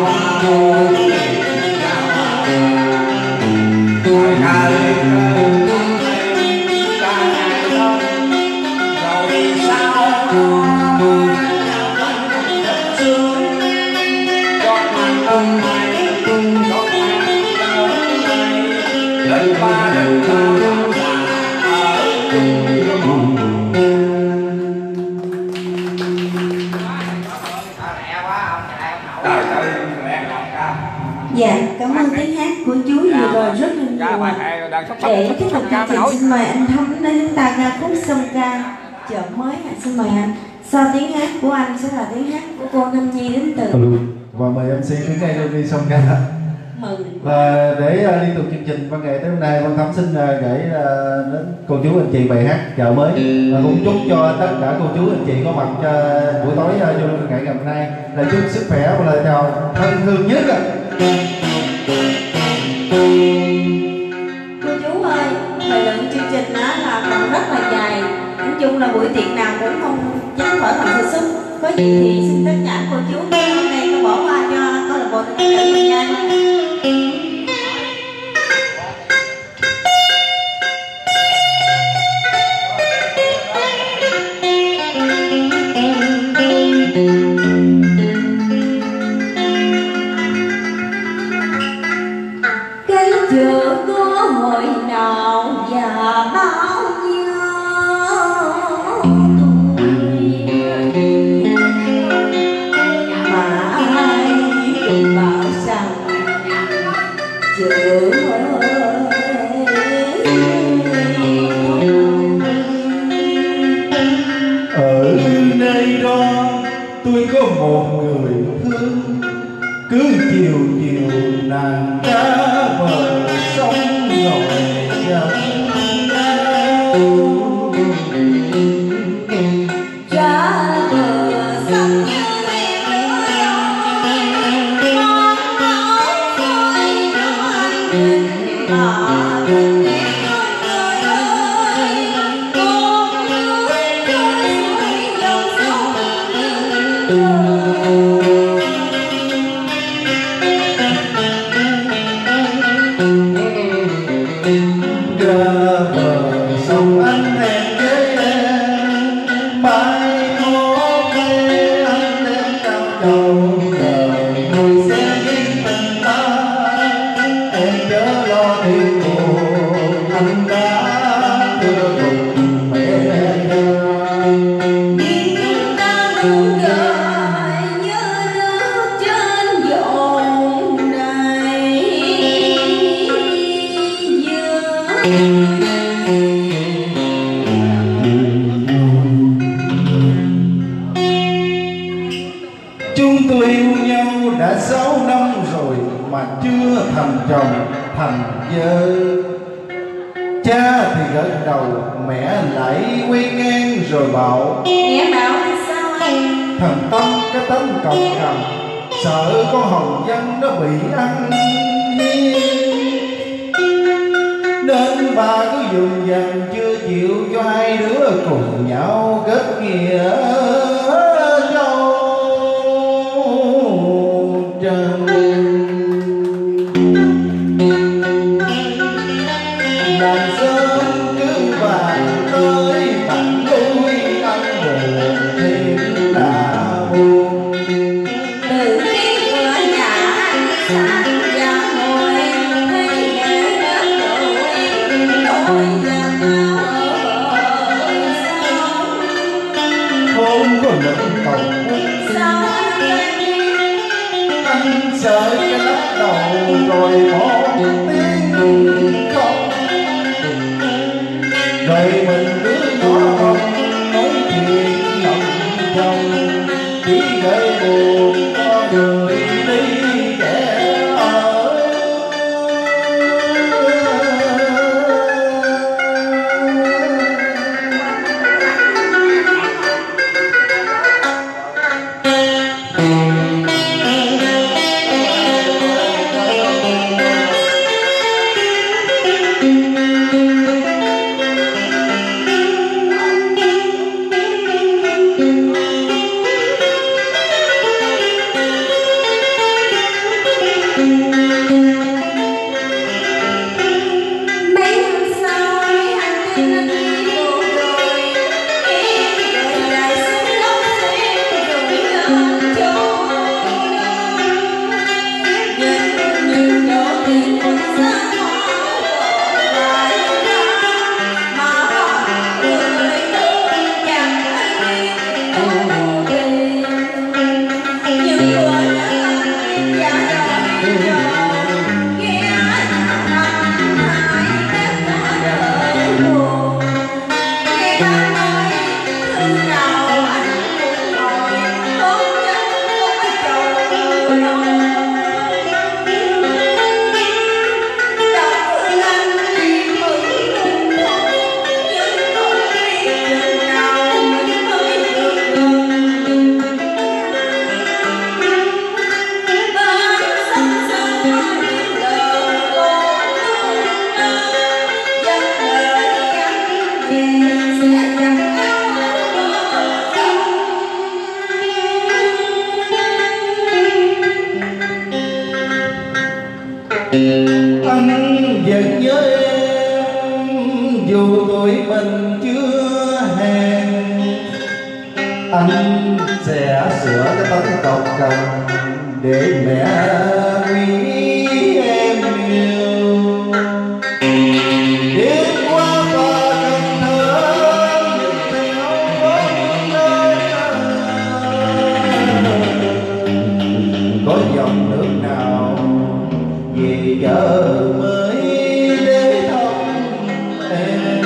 Dạ, cảm ơn tiếng hát của chú vừa rồi rất là nhiều. Để tiếp tục chương trình xin mời anh Thông đến chúng ta ca khúc song ca chợ mới. Xin mời anh. Sau tiếng hát của anh sẽ là tiếng hát của cô Nam Nhi đến từ. Và mời em xê Nguyễn Ngay luôn đi song ca. Mừng. Và để uh, liên tục chương trình văn nghệ tới hôm nay, Văn Thắm xin uh, gửi uh, đến cô chú anh chị bài hát chợ mới và cũng chúc cho tất cả cô chú anh chị có mặt cho buổi tối uh, vô văn nghệ ngày hôm nay là chúc sức khỏe và lời chào thân thương nhất. Cô chú ơi, thời lượng chương trình đó là còn rất là dài. Nói chung là buổi tiệc nào cũng không tránh khỏi phần sự xúc. Có gì thì xin tất cả cô chú hôm nay có bỏ qua cho câu lạc bộ tình cảm bình nha. Cái chợ có hồi nào và bao nhiêu tuổi mà ai chiều chiều nàng cá bờ sông ngồi dầm thành chồng thành vợ. Cha thì gật đầu, mẹ lại quay ngang rồi bảo: Mẹ bảo sao anh? Thằng Tâm cái tánh cọc cằn, sợ con hồng dân nó bị ăn hiếp, nên bà cứ dùng dằn chưa chịu cho hai đứa cùng nhau kết nghĩa châu trần. Đàn sớm cứ vàng tới bạn lui ăn buồn thêm đã buồn. Từ khi cửa nhà anh sang ra ngồi thấy mẹ đã đổi đổi giang áo ở sao không có lẫn cầu sao anh sợ cái lắc đầu rồi bỏ tiếng không. Rồi mình cứ ngó không nói chuyện lòng chồng, chỉ gây buồn con người đi kẻ ở. Anh vẫn nhớ em dù tuổi mình chưa hẹn, anh sẽ sửa cái tấm cọc cằn để mẹ quý em yêu. Đi qua tòa Cần Thơ nhìn theo bóng nơi có dòng nước nào về chợ mới để thăm em.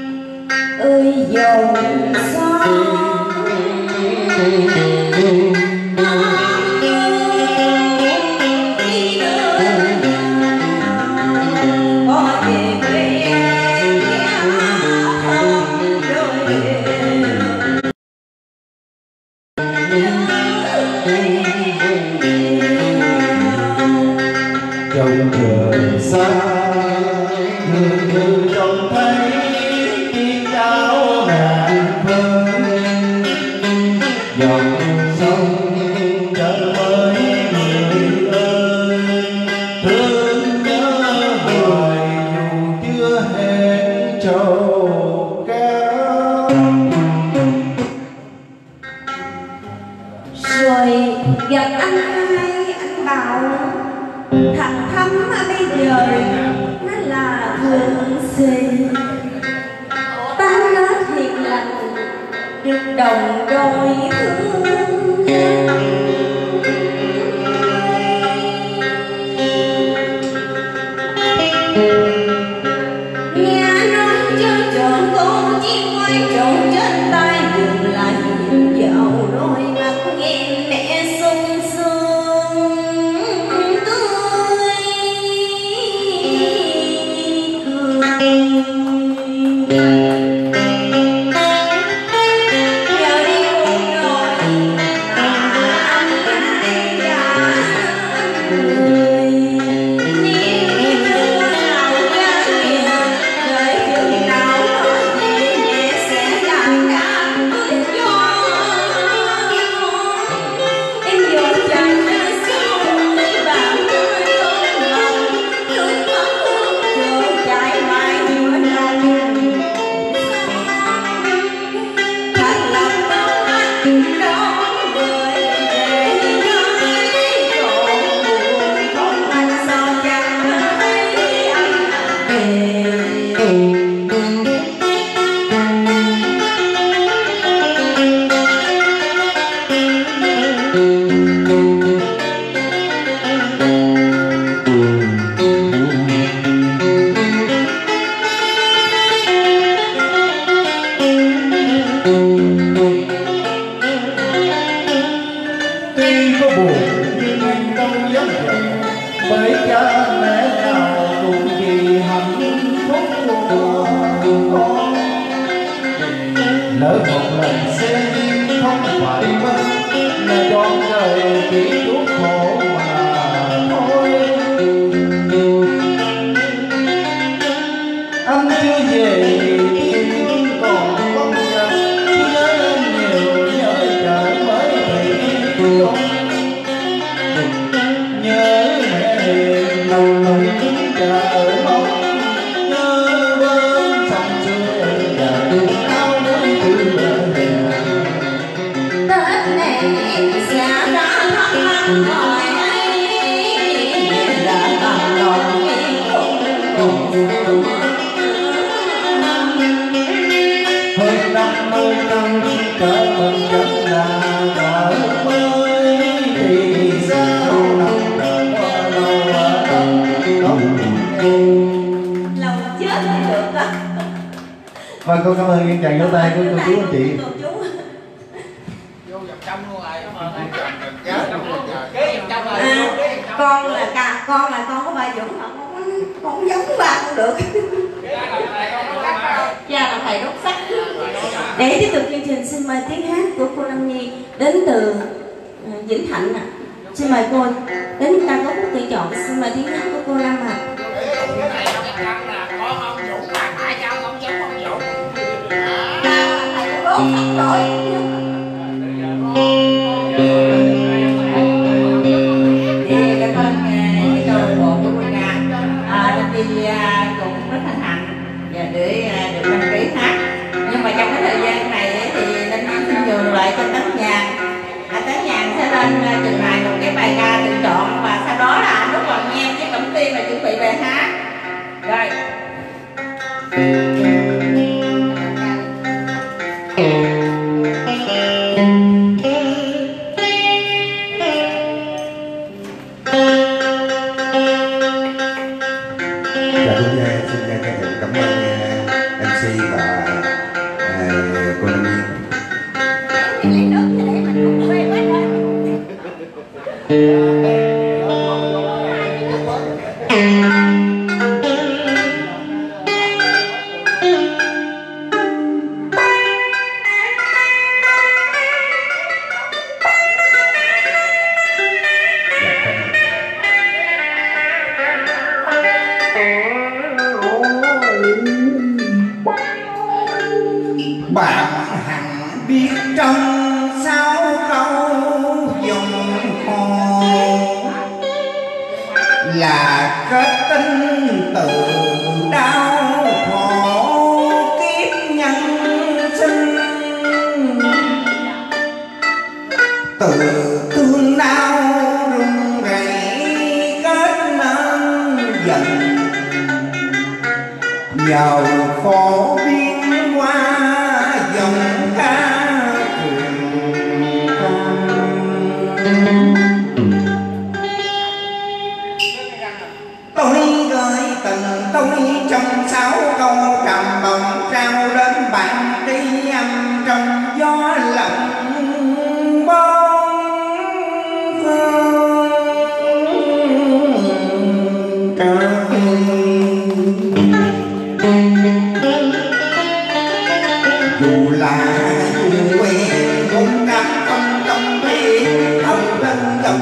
Ơi dòng sông trong trời xa người như trông thấy chiếc áo nàng vương dòng sông trở với người ơi thương nhớ hoài dù chưa hẹn trầu cao. Rồi gặp anh hai, anh bảo thằng Thắm bây giờ nó là thường xuyên ta nó thiệt lành được đồng đôi hương. Nghe nói chơi trộn cô chỉ quay trộn trên tay dừng lại nhìn vào đôi mắt em mẹ sung sướng tươi cười. Giờ đi cùng rồi mà anh hai đã người nếu chưa nào ra kìa đợi chừng nào hết thì mẹ sẽ làm cả cưới cho em vừa chạy ra sau thấy bạn tôi ôm lòng nước mắt ướt chờ chạy mãi giữa lòng thật lòng đâu anh đón người về nói trộn buồn không anh sao chẳng thấy anh về. Tuy có buồn nhưng anh đâu dám giận bởi cha mẹ nào cũng vì hạnh phúc của con. Lỡ một lần sẽ không phải mất là trọn đời chỉ chuốc khổ mà thôi. Anh chưa về tim còn không giận nhớ nhiều nhớ chờ mới về con. Nhớ mẹ hiền lòng lòng chờ mong nhớ bên sông xưa và đường áo núi từ bờ hè. Tết này em sẽ ra thăm anh hỏi ấy là bằng lòng em không còn Hơn năm mươi năm cỡ mình vẫn là cỡ mới thì sao năm cỡ qua lâu ở lòng lòng em. lòng chết không được á. Vâng, con cảm ơn những tràng vỗ tay của cô chú anh chị. Vô vòng trong luôn rồi, cảm ơn anh. Kế vòng trong rồi, À, kế vòng trong. con là cả con là con của bà Dũng mà con con không giống bà không được. Cha là thầy đốt sách. Để tiếp tục chương trình xin mời tiếng hát của cô Lâm Nhi đến từ uh, Vĩnh Thạnh ạ. À. Xin mời cô đến ca khúc tự chọn. Xin mời tiếng hát của cô Lâm ạ. À. Cái này là con ông Dũng mà tại sao không giống ông Dũng? Ba là thầy cũng đốt sách rồi. Thì cảm ơn cái câu lạc bộ của cô Nga. Lâm Nhi cũng rất hân hạnh và để được đăng ký hát. Nhưng mà trong cái thời gian này thì Lâm Nhi xin nhường lại cho Tấn Nhàn. Tấn Nhàn sẽ lên trình bày một cái bài ca tự chọn và sau đó là lúc còn nghe với Cẩm Tiên là chuẩn bị bài hát. Rồi. Dạ cũng như xin chân thành cảm ơn em xê và cô Lâm Nhi. Thank dầu phổ biến qua dòng ca tôi gửi từng tôi trong sáu câu trầm bồng trao đến bạn đi âm trong gió lạnh bóng phương trời. Dù là dù quen cũng cảm không tâm biết không lên dòng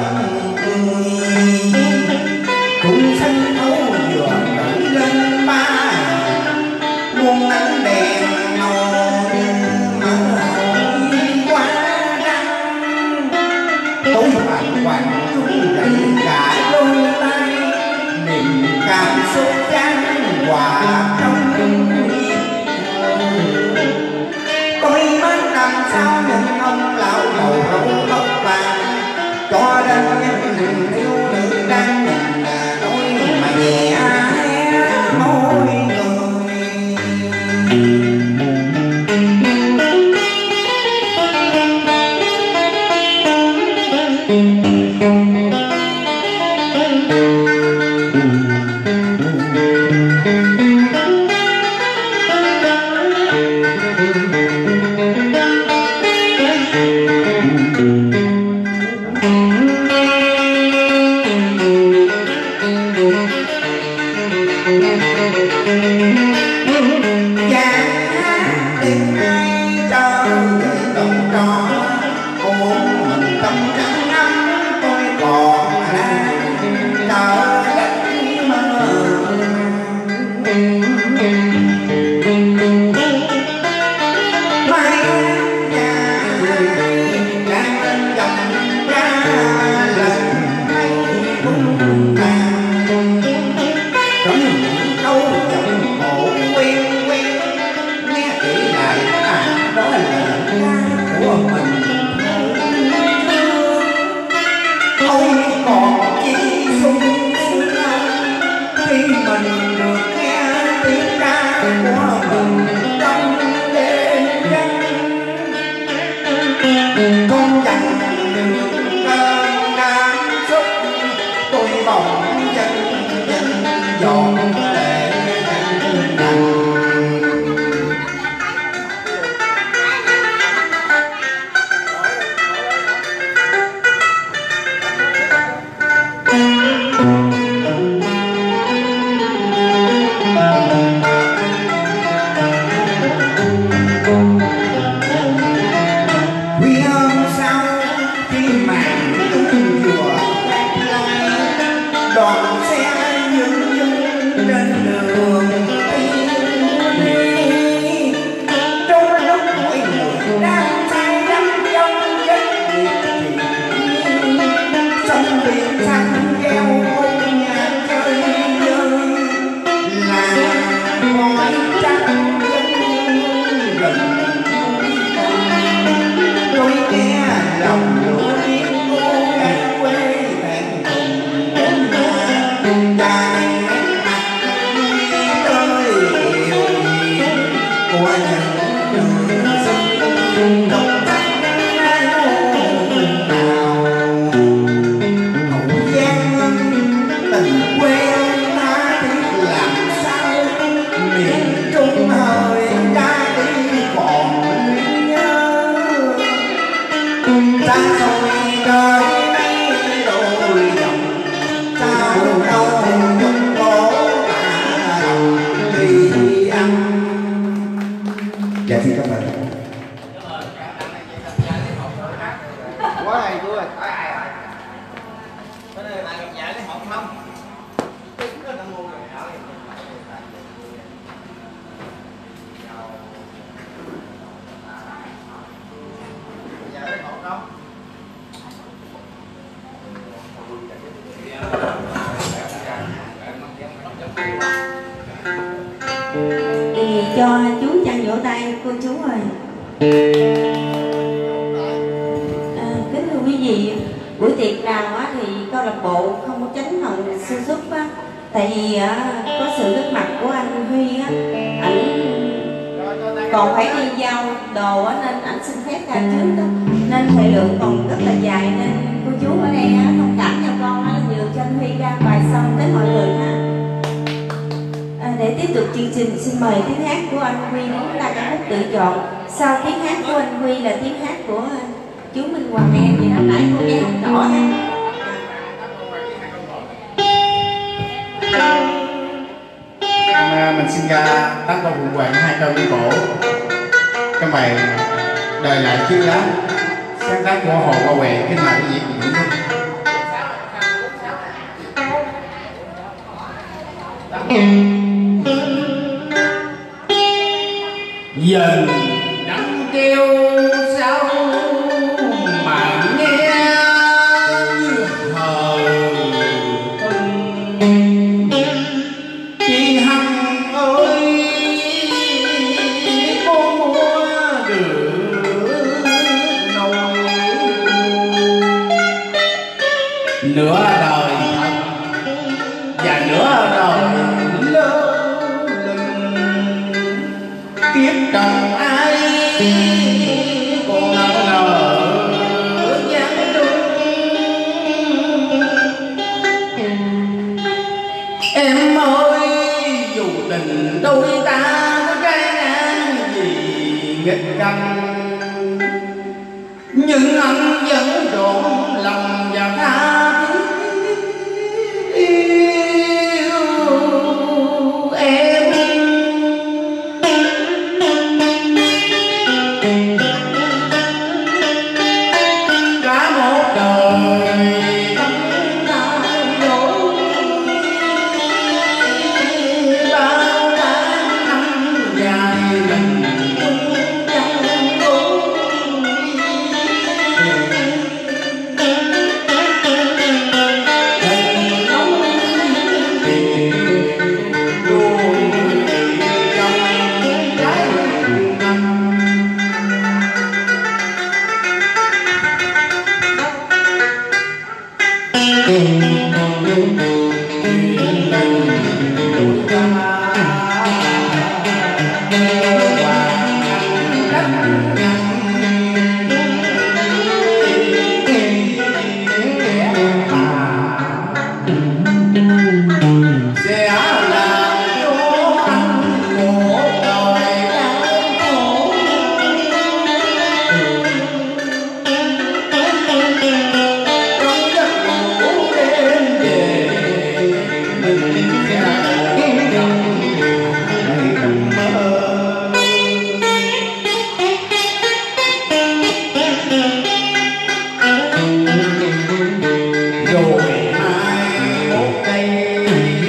cũng sân khấu vừa nổi lên ba muôn ánh đèn màu mở hội qua đăng tối hoàng hoàng chung dậy cả đôi tay niềm cảm xúc chan hòa trong tôi mới làm sao nhìn ông lão đầu râu tóc vàng cho đến những thiếu nữ đang nhìn đôi mà nhẹ môi thì cho chú chàng vỗ tay cô chú ơi. À, kính thưa quý vị, buổi tiệc nào á, thì câu lạc bộ không có tránh hồng sư xuất á, Tại vì á, có sự góp mặt của anh Huy á, ảnh còn phải đi giao đồ á, nên ảnh xin phép ra trước đó, nên thời lượng còn rất là dài, nên cô chú ở đây á, thông cảm cho con á, nhường cho anh Huy ra bài xong tới mọi người ha. À, để tiếp tục chương trình, xin mời tiếng hát của anh Huy chúng ta ca khúc tự chọn. Sau tiếng hát của anh Huy là tiếng hát của chú Minh Hoàng em vậy đó, nãy cô nghe không rõ ha. Mình xin ca tác câu Phụng Hoàng hai câu như cổ trong bài Đời Lại Chiếc Lá, sáng tác của Hồ Ba Huệ. Kính mời quý vị cùng thưởng thức. Dần nắng kêu sao mà nghe hờ chị Hằng ơi, cô mua được nồi nửa đời thật và nửa đời lơ lửng, kiếp trần ai còn nợ nợ gian trung. Em ơi dù tình đôi ta có trái ngang gì nghịch cảnh, nhưng anh vẫn trọn lòng và tha thiết yêu em. Cả một đời không thay đổi, bao tháng năm dài mình chung trong đôi. Tình nóng thì luôn trong trái tim. Sẽ làm cho anh một đời đau khổ, trong giấc ngủ đêm về mình sẽ gặp đầy trong mơ. Rồi mai một cây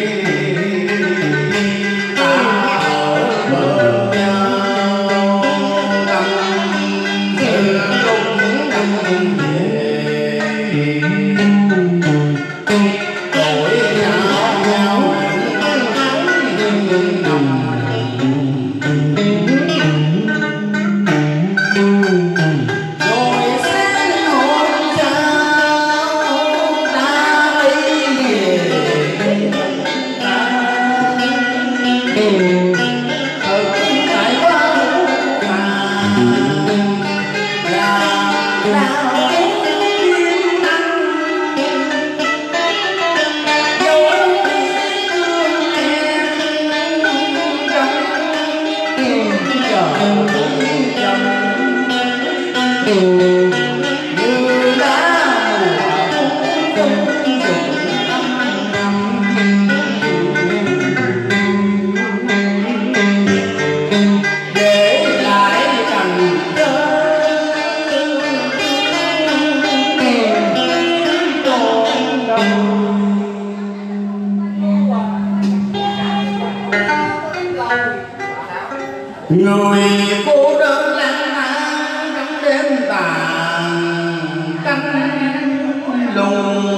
ta ở bờ nhau, tâm sự lúc năm về đổi nhau nhau những nồng. Rồi sáng hôm sau ta đi về ta, thật phải quá mà làm sao em biết anh dối thương em trong chờ cũng chồng như lá mùa không dùng âm thầm để lại cảnh còn đâu. Người cô đơn lang thang trong đêm tàn cánh lùng,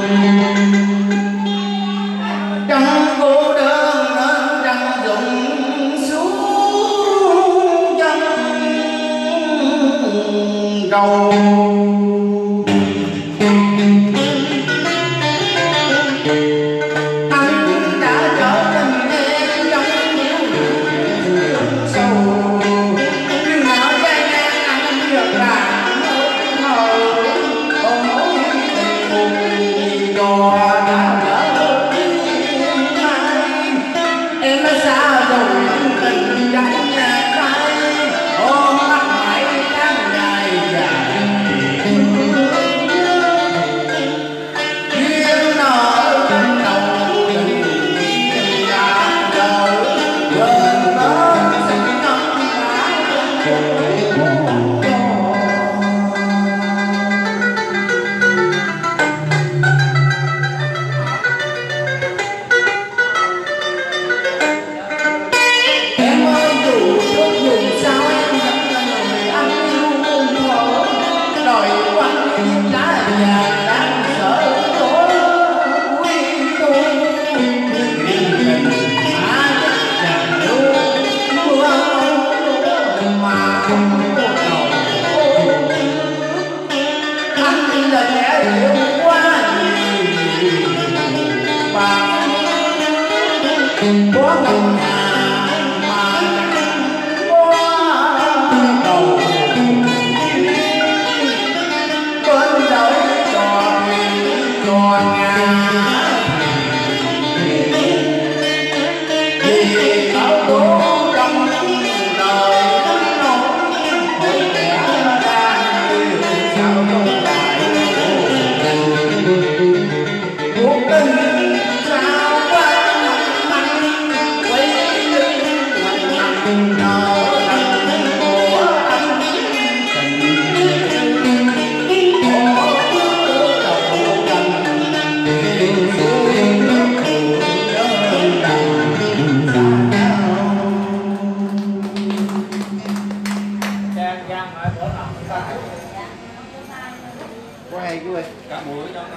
trong cô đơn nên trăng rụng xuống chân cầu. Anh đã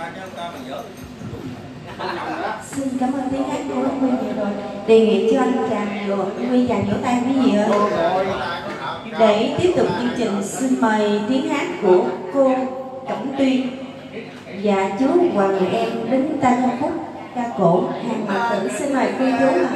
Xin cảm ơn tiếng hát của anh Huy vừa rồi. Đề nghị cho anh chàng vừa Huy chàng vỗ tay quý vị ạ. Để tiếp tục chương trình, xin mời tiếng hát của cô Cẩm Tuyên và chú Hoàng Em đến ta ca khúc ca cổ Hàng Mạc Tử. Xin mời cô chú ạ.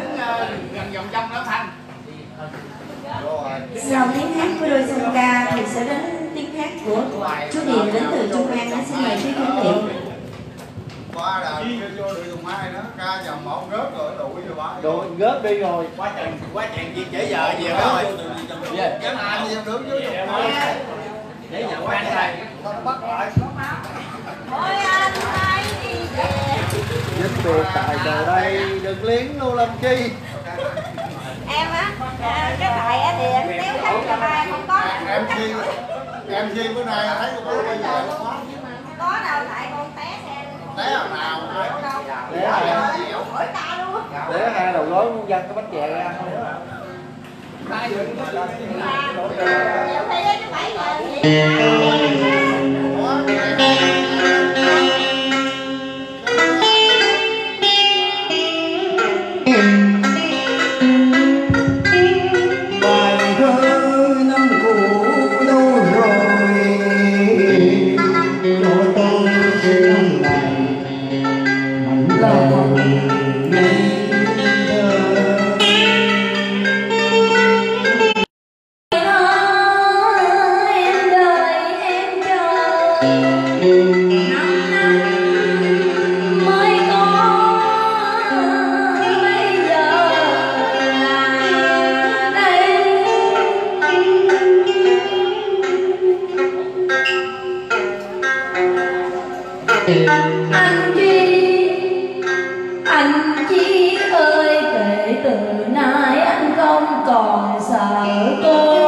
Sau tiếng hát của đôi song ca thì sẽ đến tiếng hát của chú Điền đến từ Trung An. Xin mời quý khán giả. Qua là vô đội Đồng Hai đó, ca vòng một rớt rồi đuổi rồi bác. Đội rớt đi rồi. Quá chàng quá chàng gì trễ giờ về rồi. Về. Cái anh đi em đứng dưới Đồng Hai. Để giờ quan thầy. Tao nó bắt lại. Ôi anh hai đi về. Dính được tài đồ đây, đừng liếng luôn làm chi. Em á, cái bài á thì nếu thấy cho bài không có. Em chi, em chi bữa nay thấy cô bây giờ nó quá. Có đâu tại con té xe. Té nào nào. Để hai hỏi ta luôn. để hai đầu gối muốn dân cái bánh chè ra thôi. Nhiều khi cái bảy giờ gì. bài thơ năm cũ đâu rồi, cho tôi xin này mạnh lòng ngây thơ. Em đợi em chờ năm năm mới có bây giờ là đây. Anh Chi, anh Chi ơi, kể từ nay anh không còn sợ cô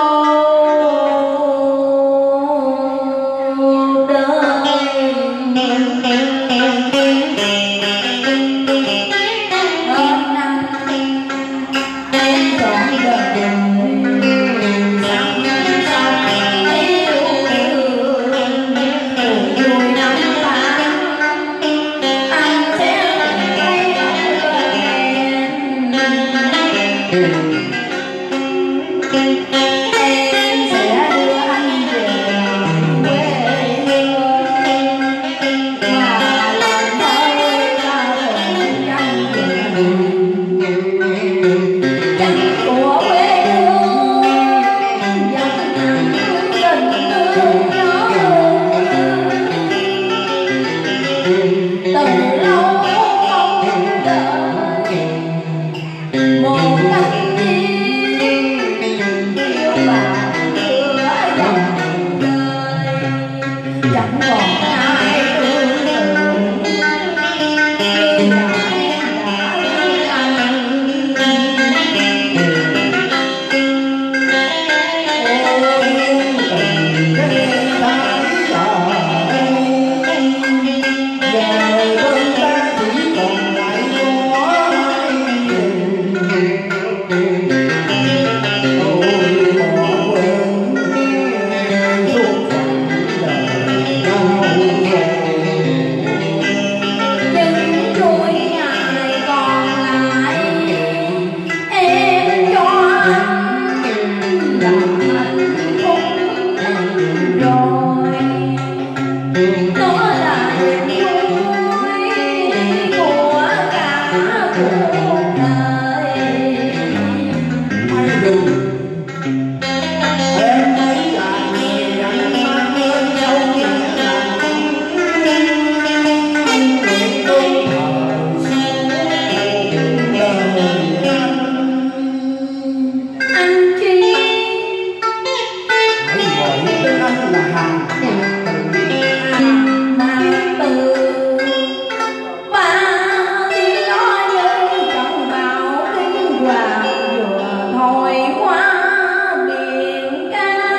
đơn. Hôm nay em chọn đời sẵn sóng yêu thương, vui năm tháng anh sẽ thấy em. Em sẽ đưa anh về quê hương mà lòng ơi ta từng canh chừng cánh của quê hương dòng tình thương nó từ lâu không đợi một cánh chim yêu bà giữa dòng đời, chẳng còn ai thương tưởng khi nào em đã thương anh. Những chuỗi ngày còn lại em cho anh làm hạnh phúc rồi. Nó là niềm vui của cả cuộc đời. Em thấy là người anh mang lên sâu nhà làng, anh nguyện tôi thờ suốt đời anh. Anh Chi Hãy gọi tên anh là Hàng Hàng Mạc Tử, ba tiếng nói như trong bão kinh hoàng vừa thôi qua biển ca.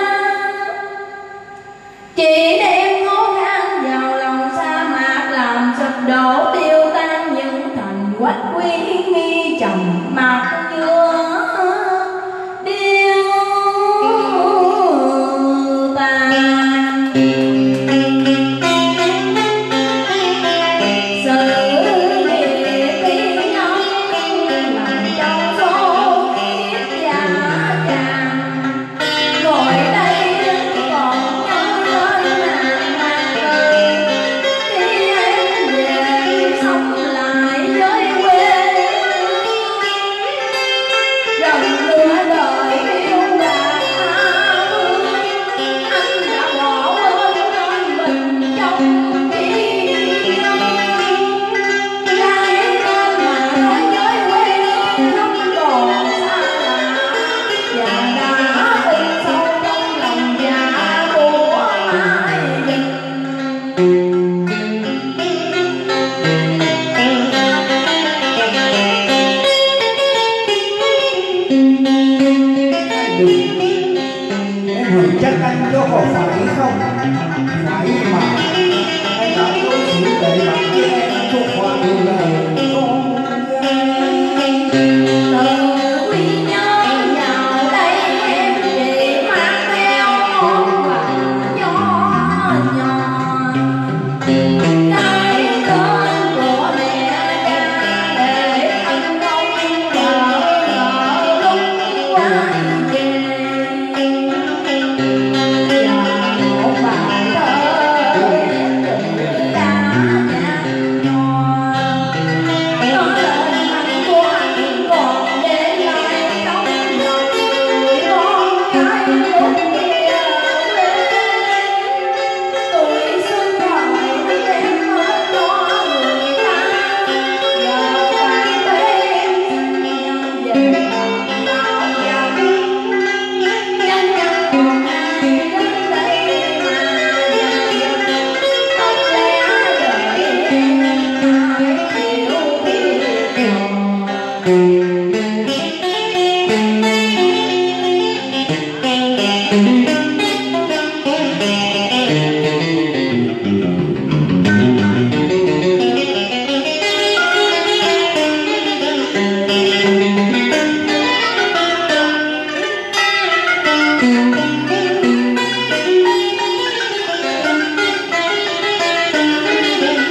Chỉ đem ngố ngang vào lòng sa mạc làm sụp đổ tiêu tan những thành quách quý nghi trầm mặc giữa điêu tàn.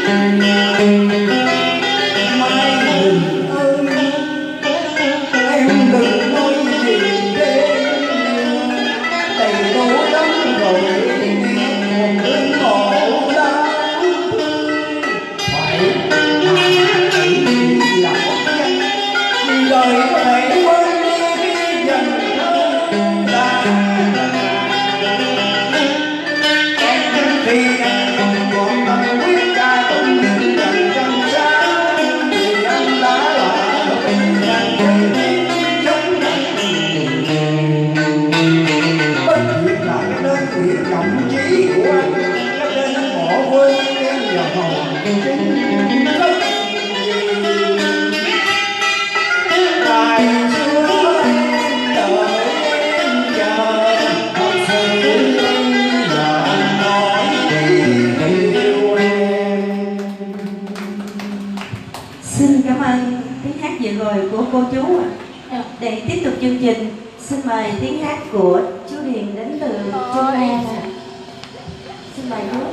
Xin cảm ơn tiếng hát vừa rồi của cô chú ạ. Để tiếp tục chương trình, xin mời tiếng hát của chú Điền đến từ Trung An. Xin mời chú.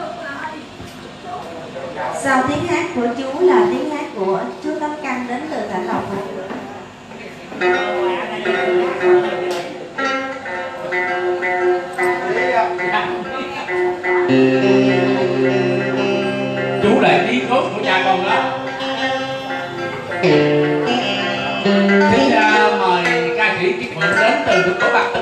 Sau tiếng hát của chú là tiếng hát của chú Tấm Canh đến từ Thạnh Lộc. Chú là trí cốt của cha con đó. Xin uh, mời ca sĩ Kiệt Phượng đến từ thành phố Bạc Liêu.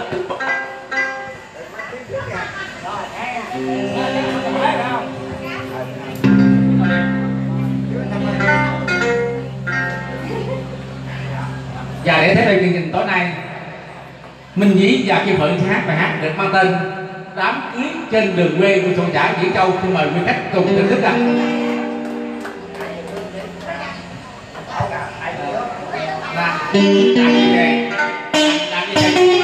Và để thấy được chương trình tối nay, Minh Dí và Kiệt Phượng sẽ hát bài hát được mang tên Đám cưới trên đường quê của thôn xã Diễn Châu. Xin mời quý khách cùng thưởng thức ạ. Làm gì vậy? Làm gì vậy?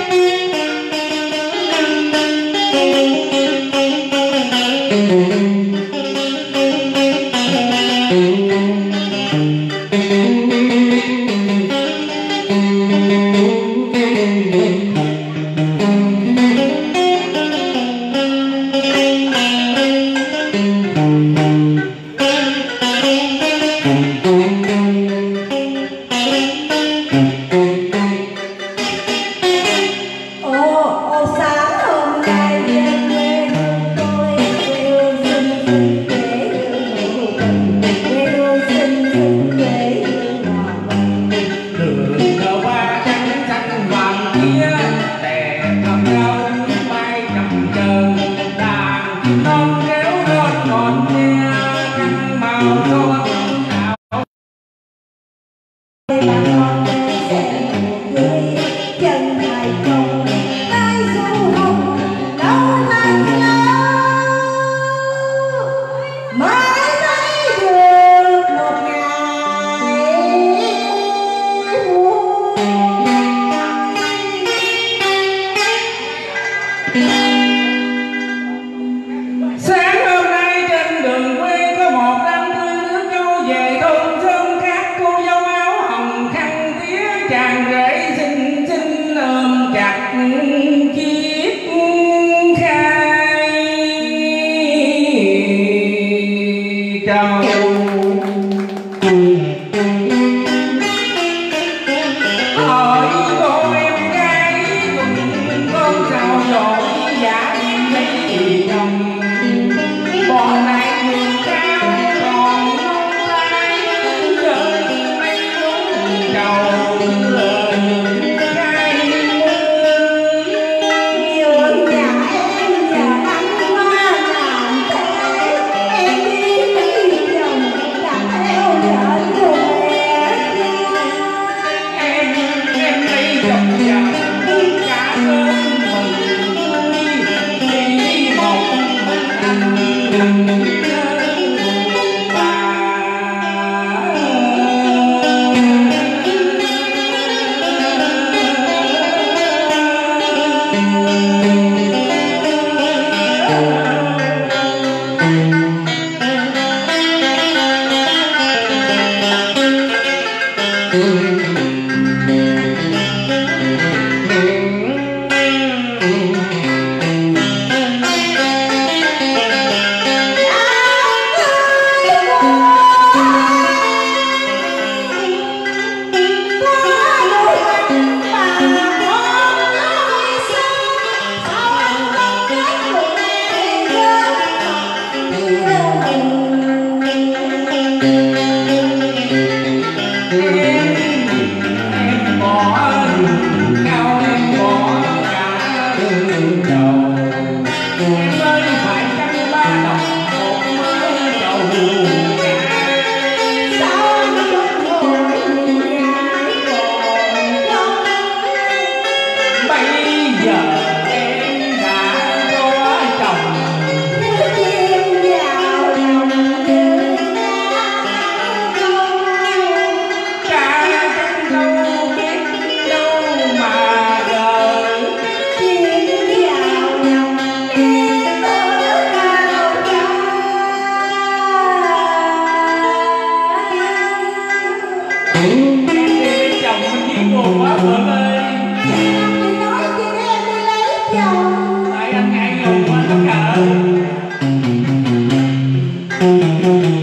Hãy subscribe cho kênh Ghiền Mì Gõ để không bỏ lỡ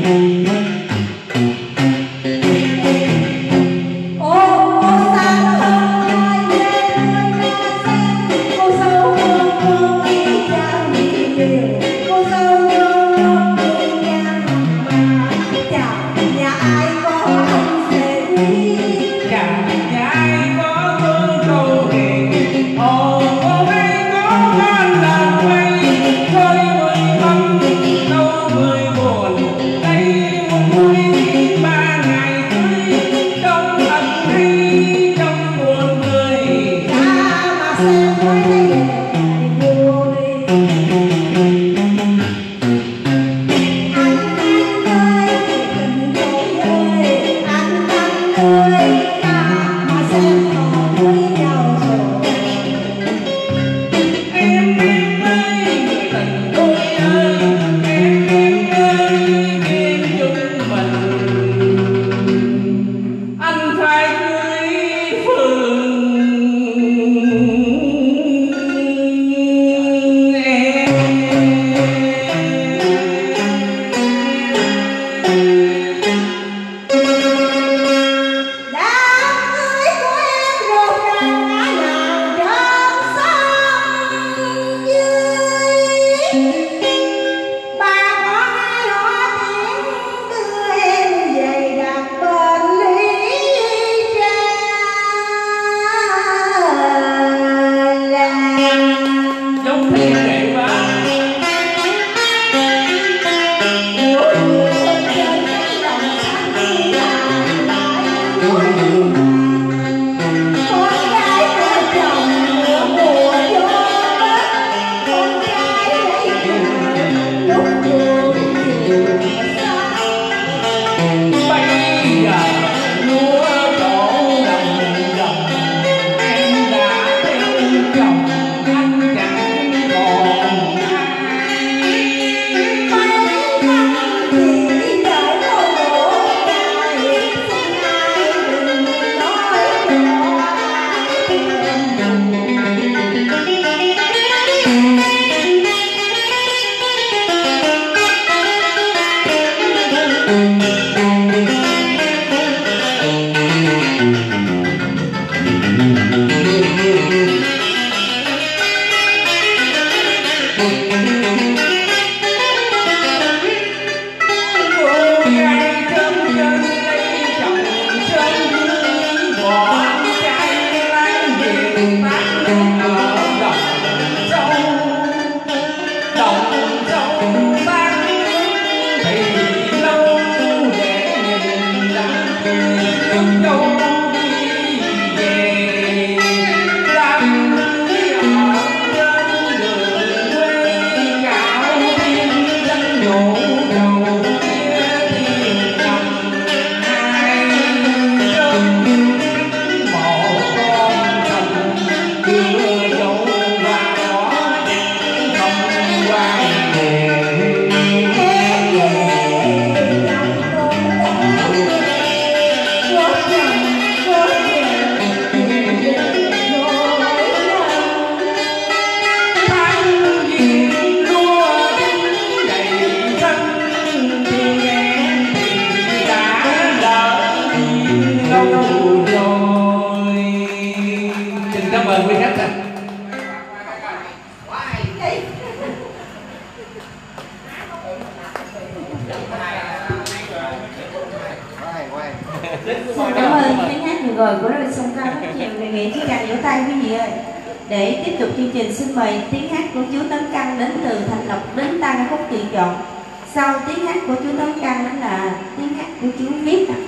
Xin cảm ơn tiếng hát vừa rồi của Robinson Ca rất nhiều. Đề nghị chiếc tràng vỗ tay quý vị ơi. Để tiếp tục chương trình, xin mời tiếng hát của chú Tấn Căn đến từ Thành Lộc đến ta ca khúc tuyển chọn. Sau tiếng hát của chú Tấn Căn đó là tiếng hát của chú Viết ạ.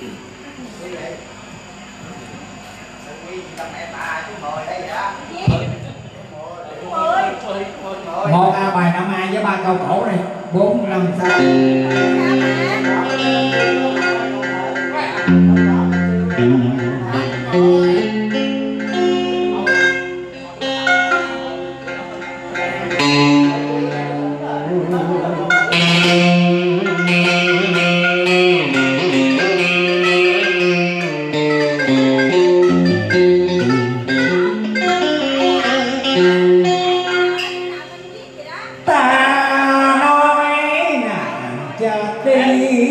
Một a bài năm a với ba câu cổ này, bốn năm sáu. Ta nói nàng cho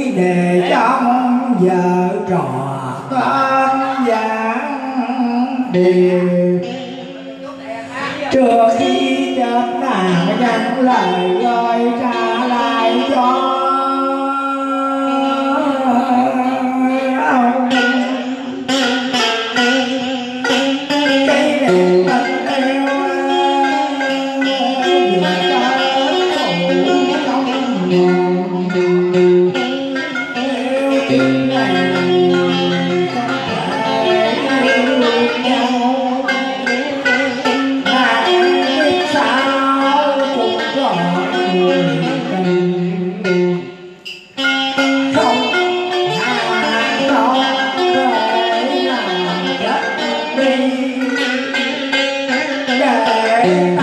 để trong giờ trò toan giảng đề trước khi chết nàng nhận lời gọi trả lại cho ông cái đèn bánh eo vừa ta khổ trong lòng theo tiếng này không thể yêu nhau nàng biết sao cũng có người tình không nàng không thể làm chết đi để ta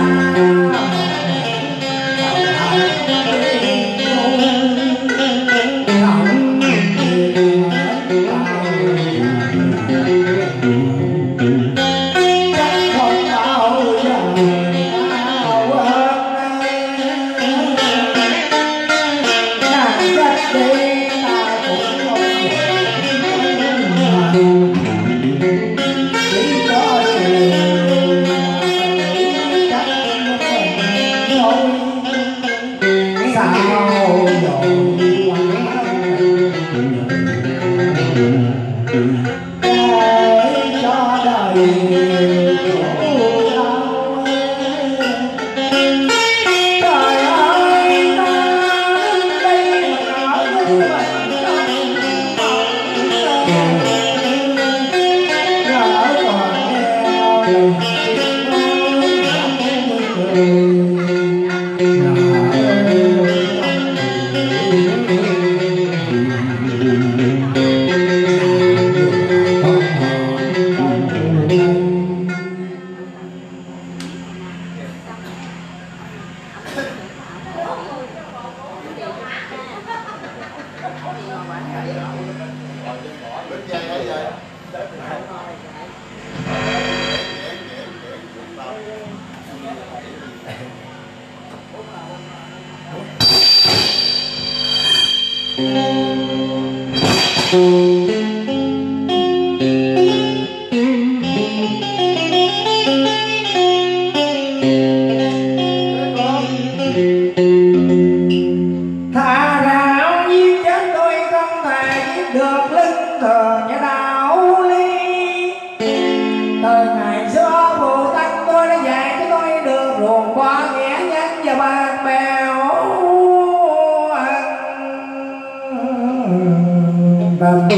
thà rào giết chết tôi không thể giết được linh thừa nhà đạo lý. Từ ngày xưa phụ thân tôi đã dạy cho tôi được ruồng qua nghĩa nhân và bạn bèo tâm.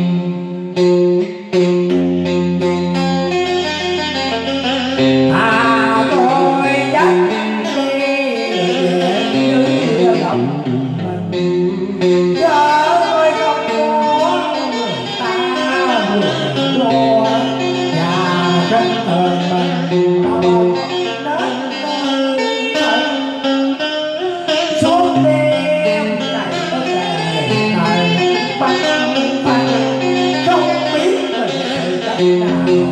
Thà tôi chết đi như lòng mình, chớ tôi không muốn người ta buồn đua nhà trên thường mình không đến nơi thân. Suốt đêm này tôi về thầy bắt phạt không biết mình sự cách nào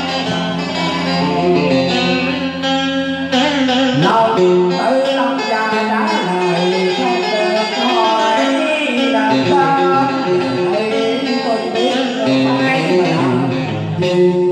lòng tự lòng già trả lời không được hỏi làm sao hãy tôi biết phải làm gì.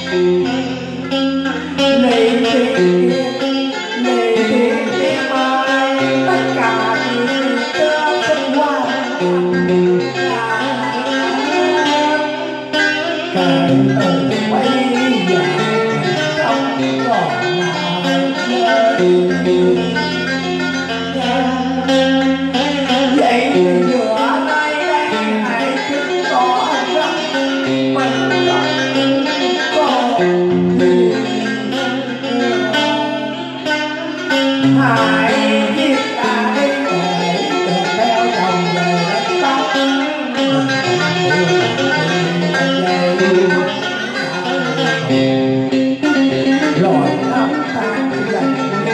lệ thiên lệ thiên thiên mai tất cả những tơ tinh hoa càng ở bây giờ không còn nào vậy giữa nay đây hãy chứng tỏ rằng mình còn hãy viết ta đi để được theo chồng về đất tóc rồi năm tháng dần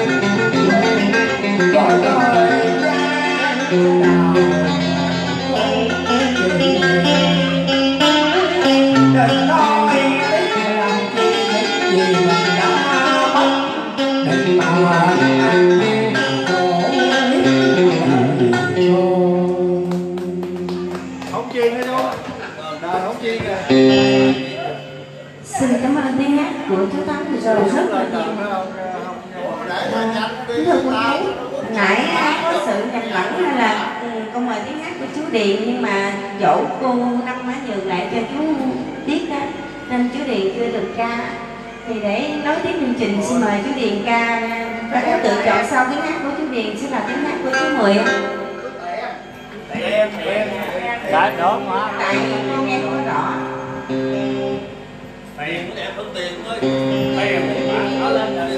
rồi rồi nào đừng nói biết làm gì gì mình đã mất đừng mà ăn không chiên hay đâu đời không chiên kìa. Xin cảm ơn tiếng hát của chú Tám vừa rồi rất là nhiều. Kính thưa cô chú, nãy có sự nhầm lẫn hay là ừ, con mời tiếng hát của chú Điền, nhưng mà dỗ cô Năm Má nhường lại cho chú Tiết á, nên chú Điền chưa được ca. Thì để nói tiếp chương trình, xin mời chú Điền ca. Các cô tự chọn sau tiếng hát của chú Điền sẽ là tiếng hát của chú Mười không? Em em đã đó mà Tại con nghe không rõ. tiền của em phân tiền thôi. tiền thì bạn nó lên rồi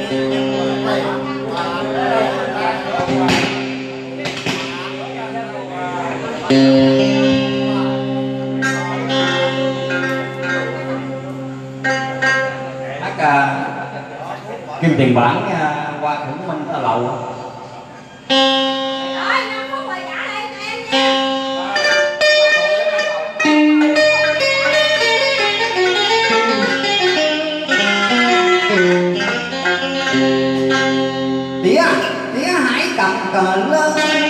hát à, Kim Tiền Bản à, qua Khủng Minh Ta Lầu. tía tía hãy cầm cờ lên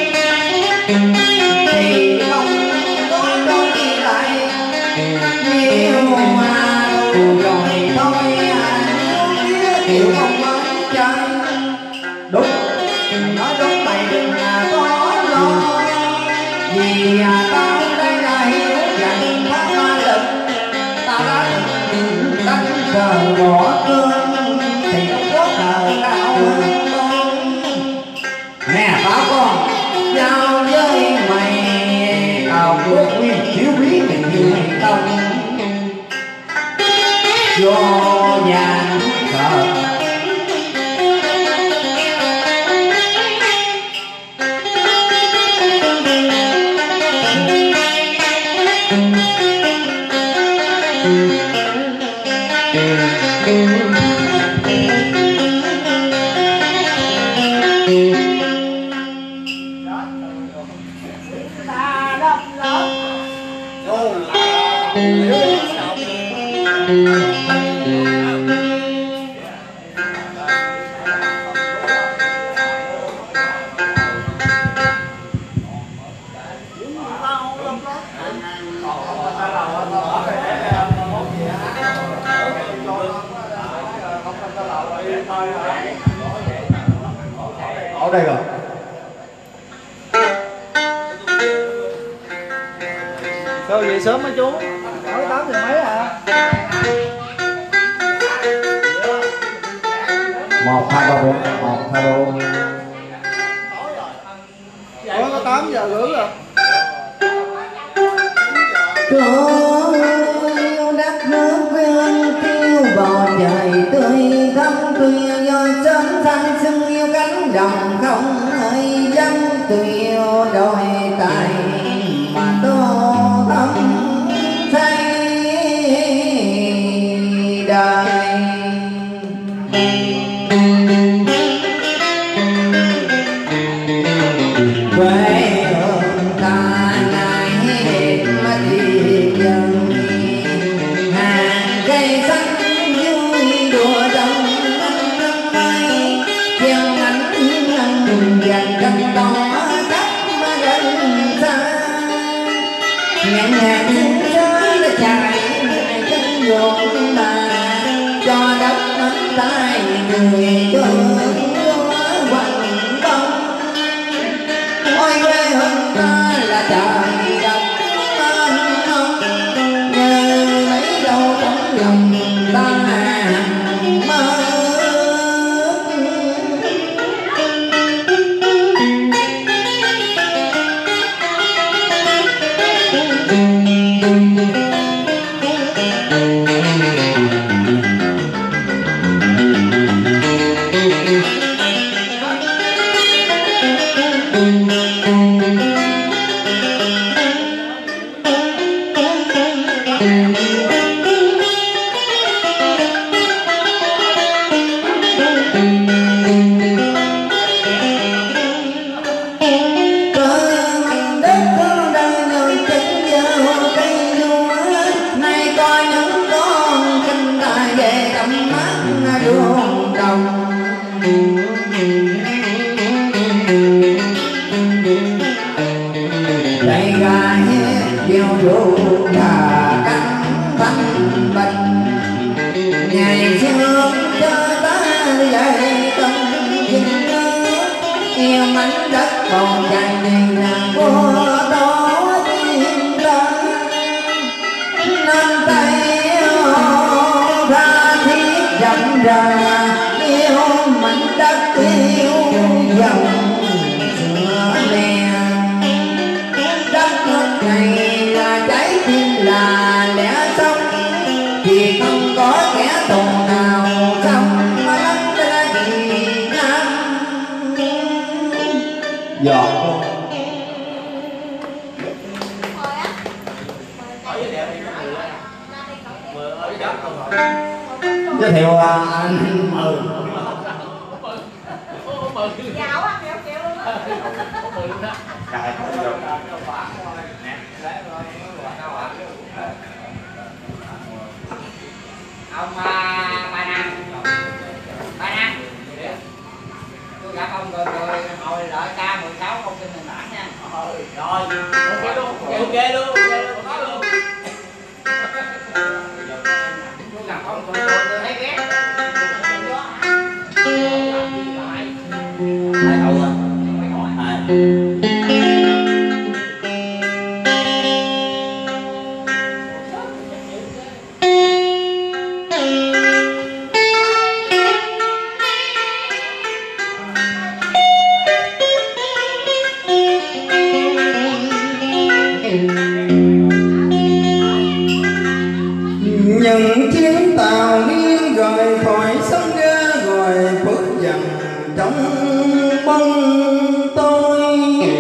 thì không có đôi lại nhiều mà rồi thôi chịu không mấy chân đúng nói đúng mày đừng là có lo vì tao đây là hiếu dành phát ma lực tao đã từng đánh cờ bỏ cơn thì không có cờ cao hơn con nè tao con giao với mày tao có nguyên chiếu bí mình như mày tông vô nhà cờ ở đây rồi. Sao về sớm hả chú? Mới tám giờ mấy à? một hai ba bốn một hai ba bốn Mới có tám giờ rưỡi rồi. Cô yêu đất nước quên tiêu bò trời tươi thắm tươi do sớm thanh xuân yêu cánh đồng không hơi vắng tuyều đôi tài mà tô thắm say đời quê hương ta này đẹp mà đi dần hàng cây xanh vui đùa trong năm mây gieo ngắn ngần dần cánh to đất mà gần xa nhẹ nhàng gió đã chạy chân ruộng mà cho đất nắm tay người cho quanh bông. Ôi quê hương ta là trời đất mênh mông, như lấy đâu tấm lòng ta hằng mơ. Ngày xưa cho ta dạy tâm dinh yêu mảnh đất còn dài này là của đó thiên ta, nên tay ra thiết rộng ra yêu mảnh đất yêu dòng xưa nè. Đất nước này là trái tim là lẽ sống, thì không có kẻ tù nào trong mà đất ra Việt Nam. Giọt giới thiệu anh Mười. Dạo á, kéo kéo luôn á. Ông uh, Ba Năm, Ba Năm, tôi gặp ông rồi rồi hồi lợi ca mười sáu công tin hình ảnh nha. Rồi, ok luôn, ok luôn, có luôn. Tôi gặp ông rồi tôi thấy ghét. Ai đâu à? Ai? Những chuyến tàu nghiêng rời khỏi sông ga rồi bước dần trong bóng tôi,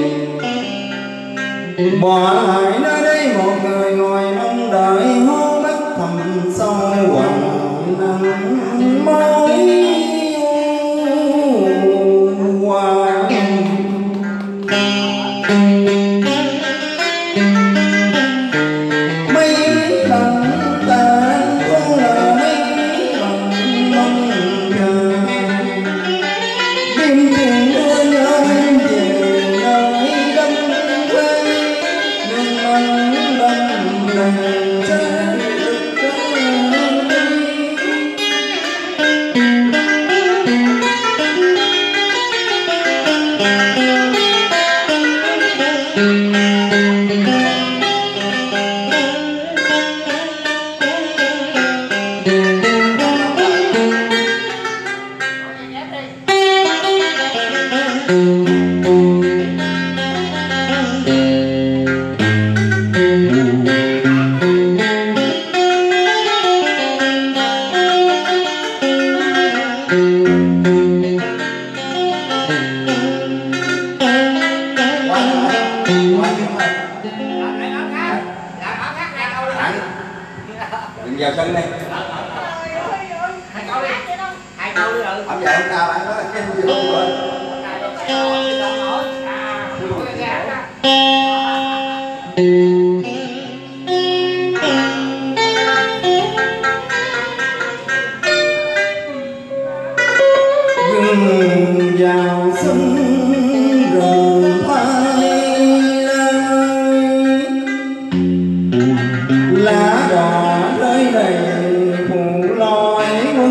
bỏ lại nơi đây một người ngồi mong đợi hô bất thầm sâu quặn nắng môi hoa. Đừng vào sân đi. Hai câu đi. Hai câu đi rồi. Ông dạy ông cao bạn nói cái gì không rồi. Gừng vào xuân rừng phai lá đỏ rơi đầy phủ lối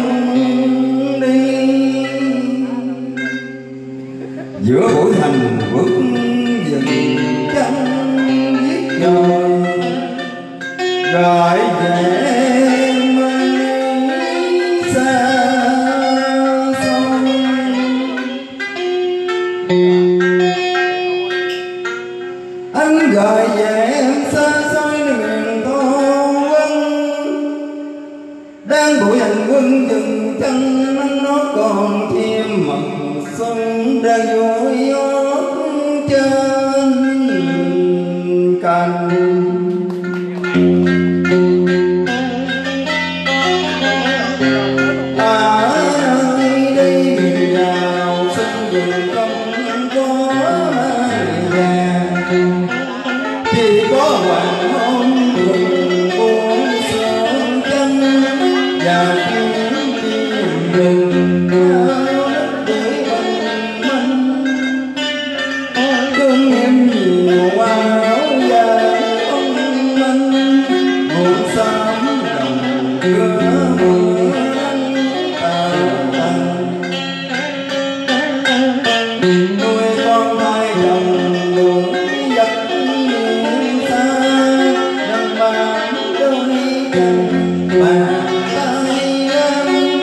rừng gửi mình thương em nhiều qua áo dài ông anh buồn sớm đồng cửa mưa tàn tàn nuôi con hai đồng đường dắt xa đằng bàn đôi cánh bàn tay em.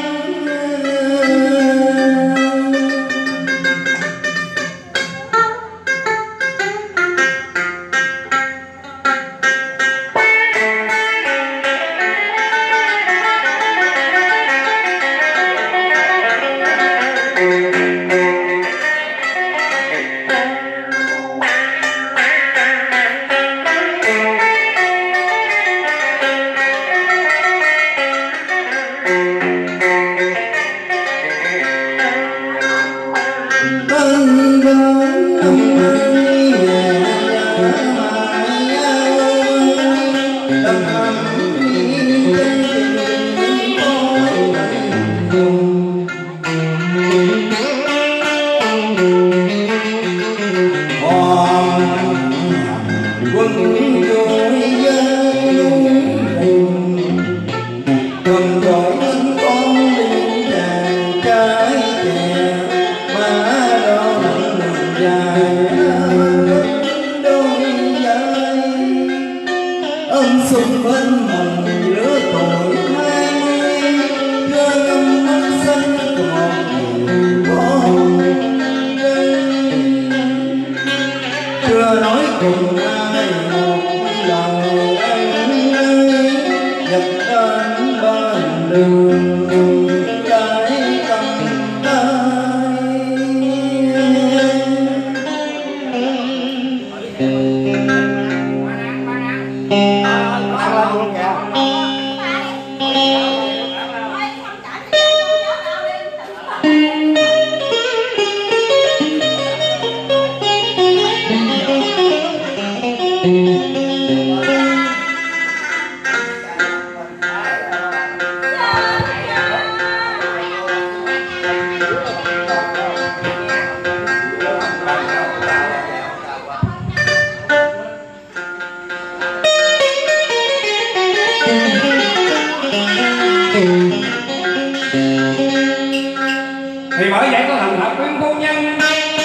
Thì bởi vậy có thành thật khuyên phu nhân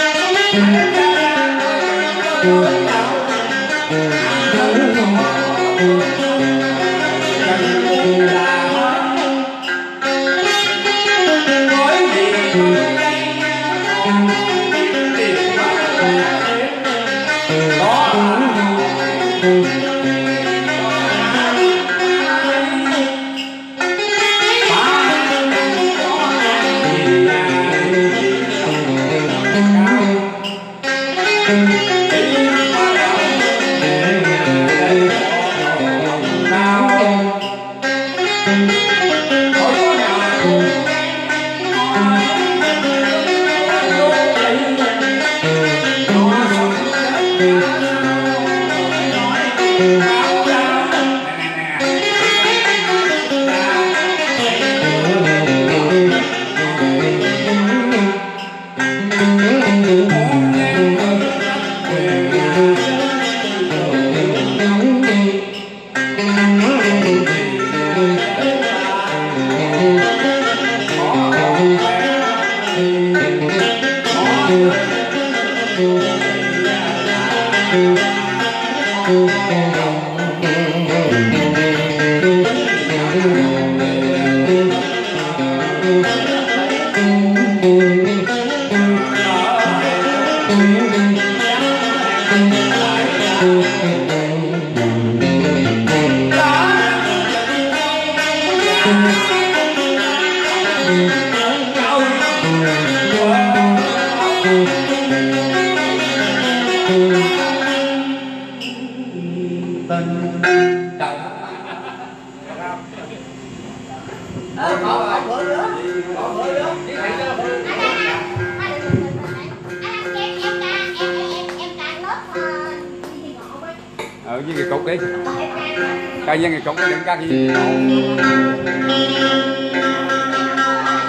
ở với cái cục đi, ca với cái cục đừng ca gì.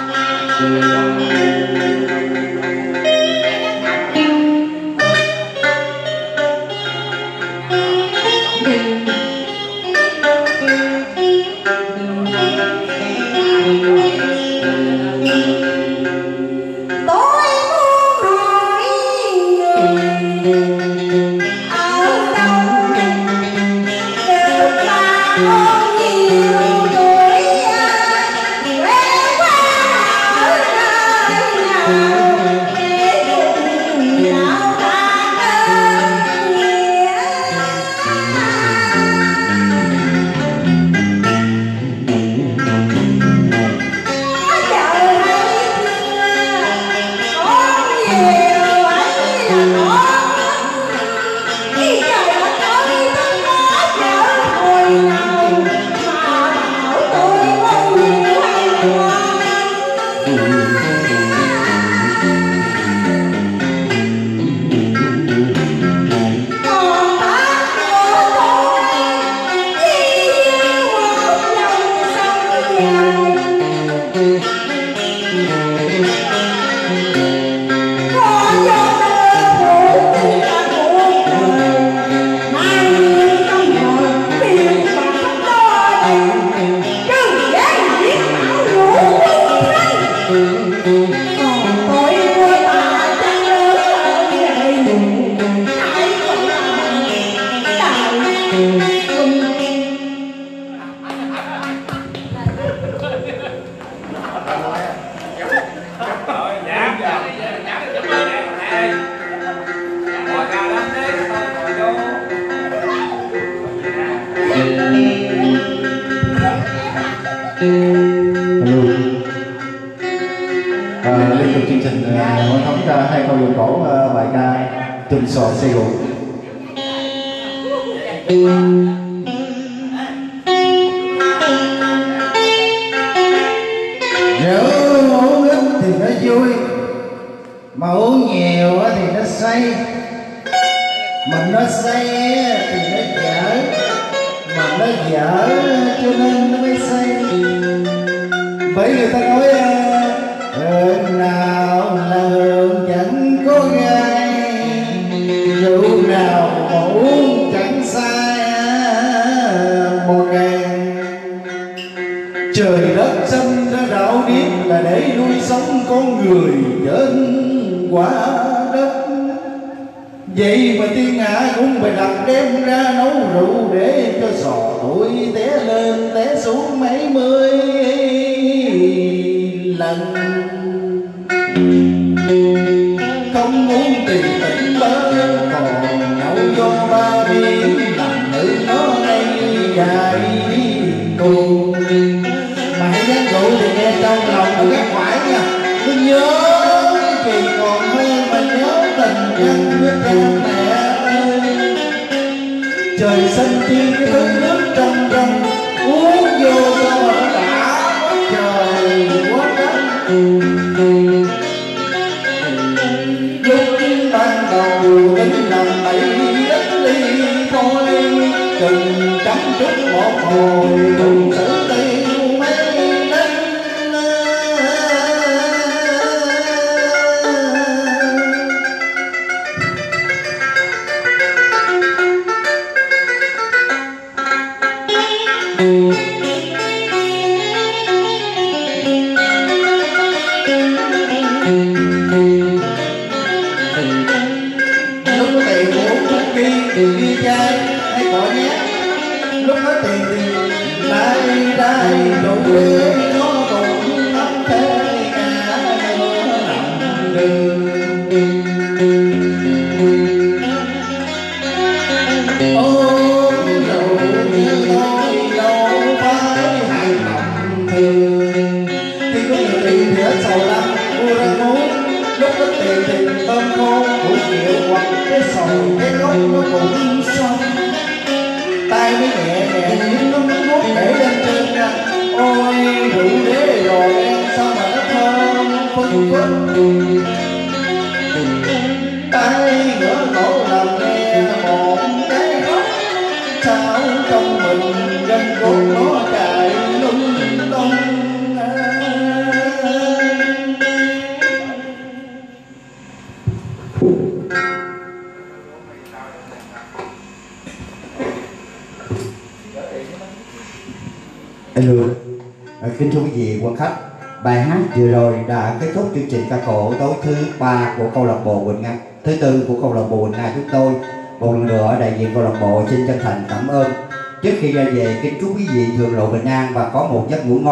Kính thưa quý vị quan khách, bài hát vừa rồi đã kết thúc chương trình ca cổ tối thứ ba của câu lạc bộ Quỳnh Nga, thứ tư của câu lạc bộ Quỳnh Nga chúng tôi. Một lần nữa đại diện câu lạc bộ xin chân thành cảm ơn. Trước khi ra về, kính chúc quý vị thường lộ bình an và có một giấc ngủ ngon.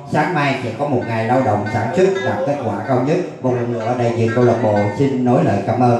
sáng mai sẽ có một ngày lao động sản xuất đạt kết quả cao nhất. Một lần nữa đại diện câu lạc bộ xin nói lời cảm ơn.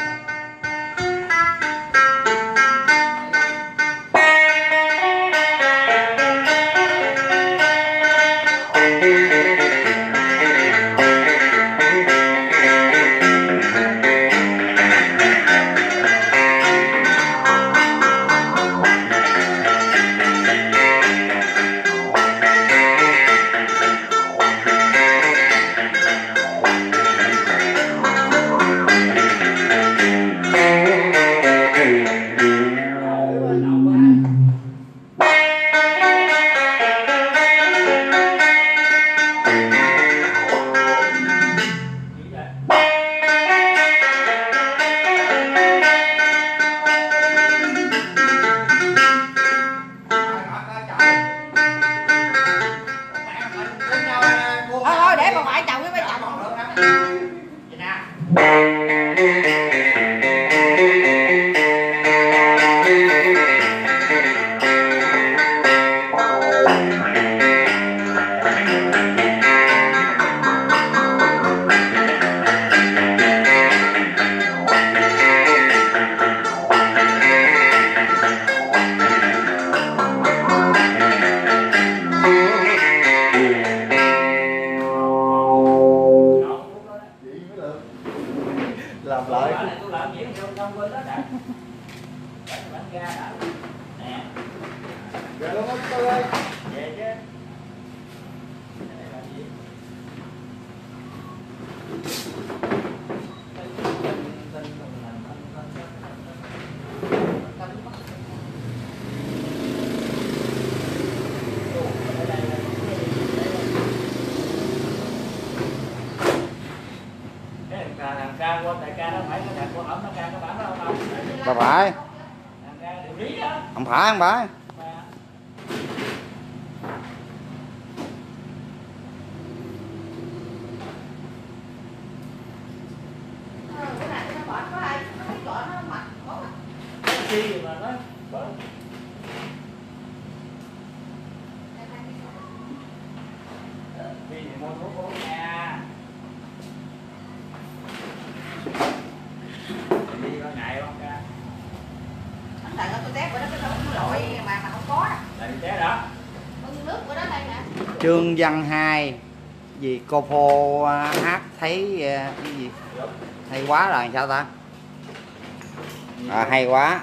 Bà phải. Không phải không phải. Chương văn hai gì cô phô hát thấy cái gì hay quá là sao ta, à, hay quá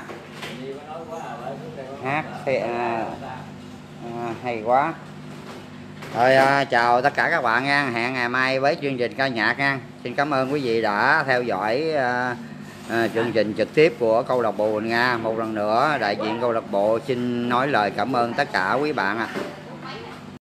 hát thì, à, à, hay quá rồi. À, chào tất cả các bạn nha, hẹn ngày mai với chương trình ca nhạc nha. Xin cảm ơn quý vị đã theo dõi à, à, chương trình trực tiếp của câu lạc bộ Bình Nga. Một lần nữa đại diện câu lạc bộ xin nói lời cảm ơn tất cả quý bạn ạ. À.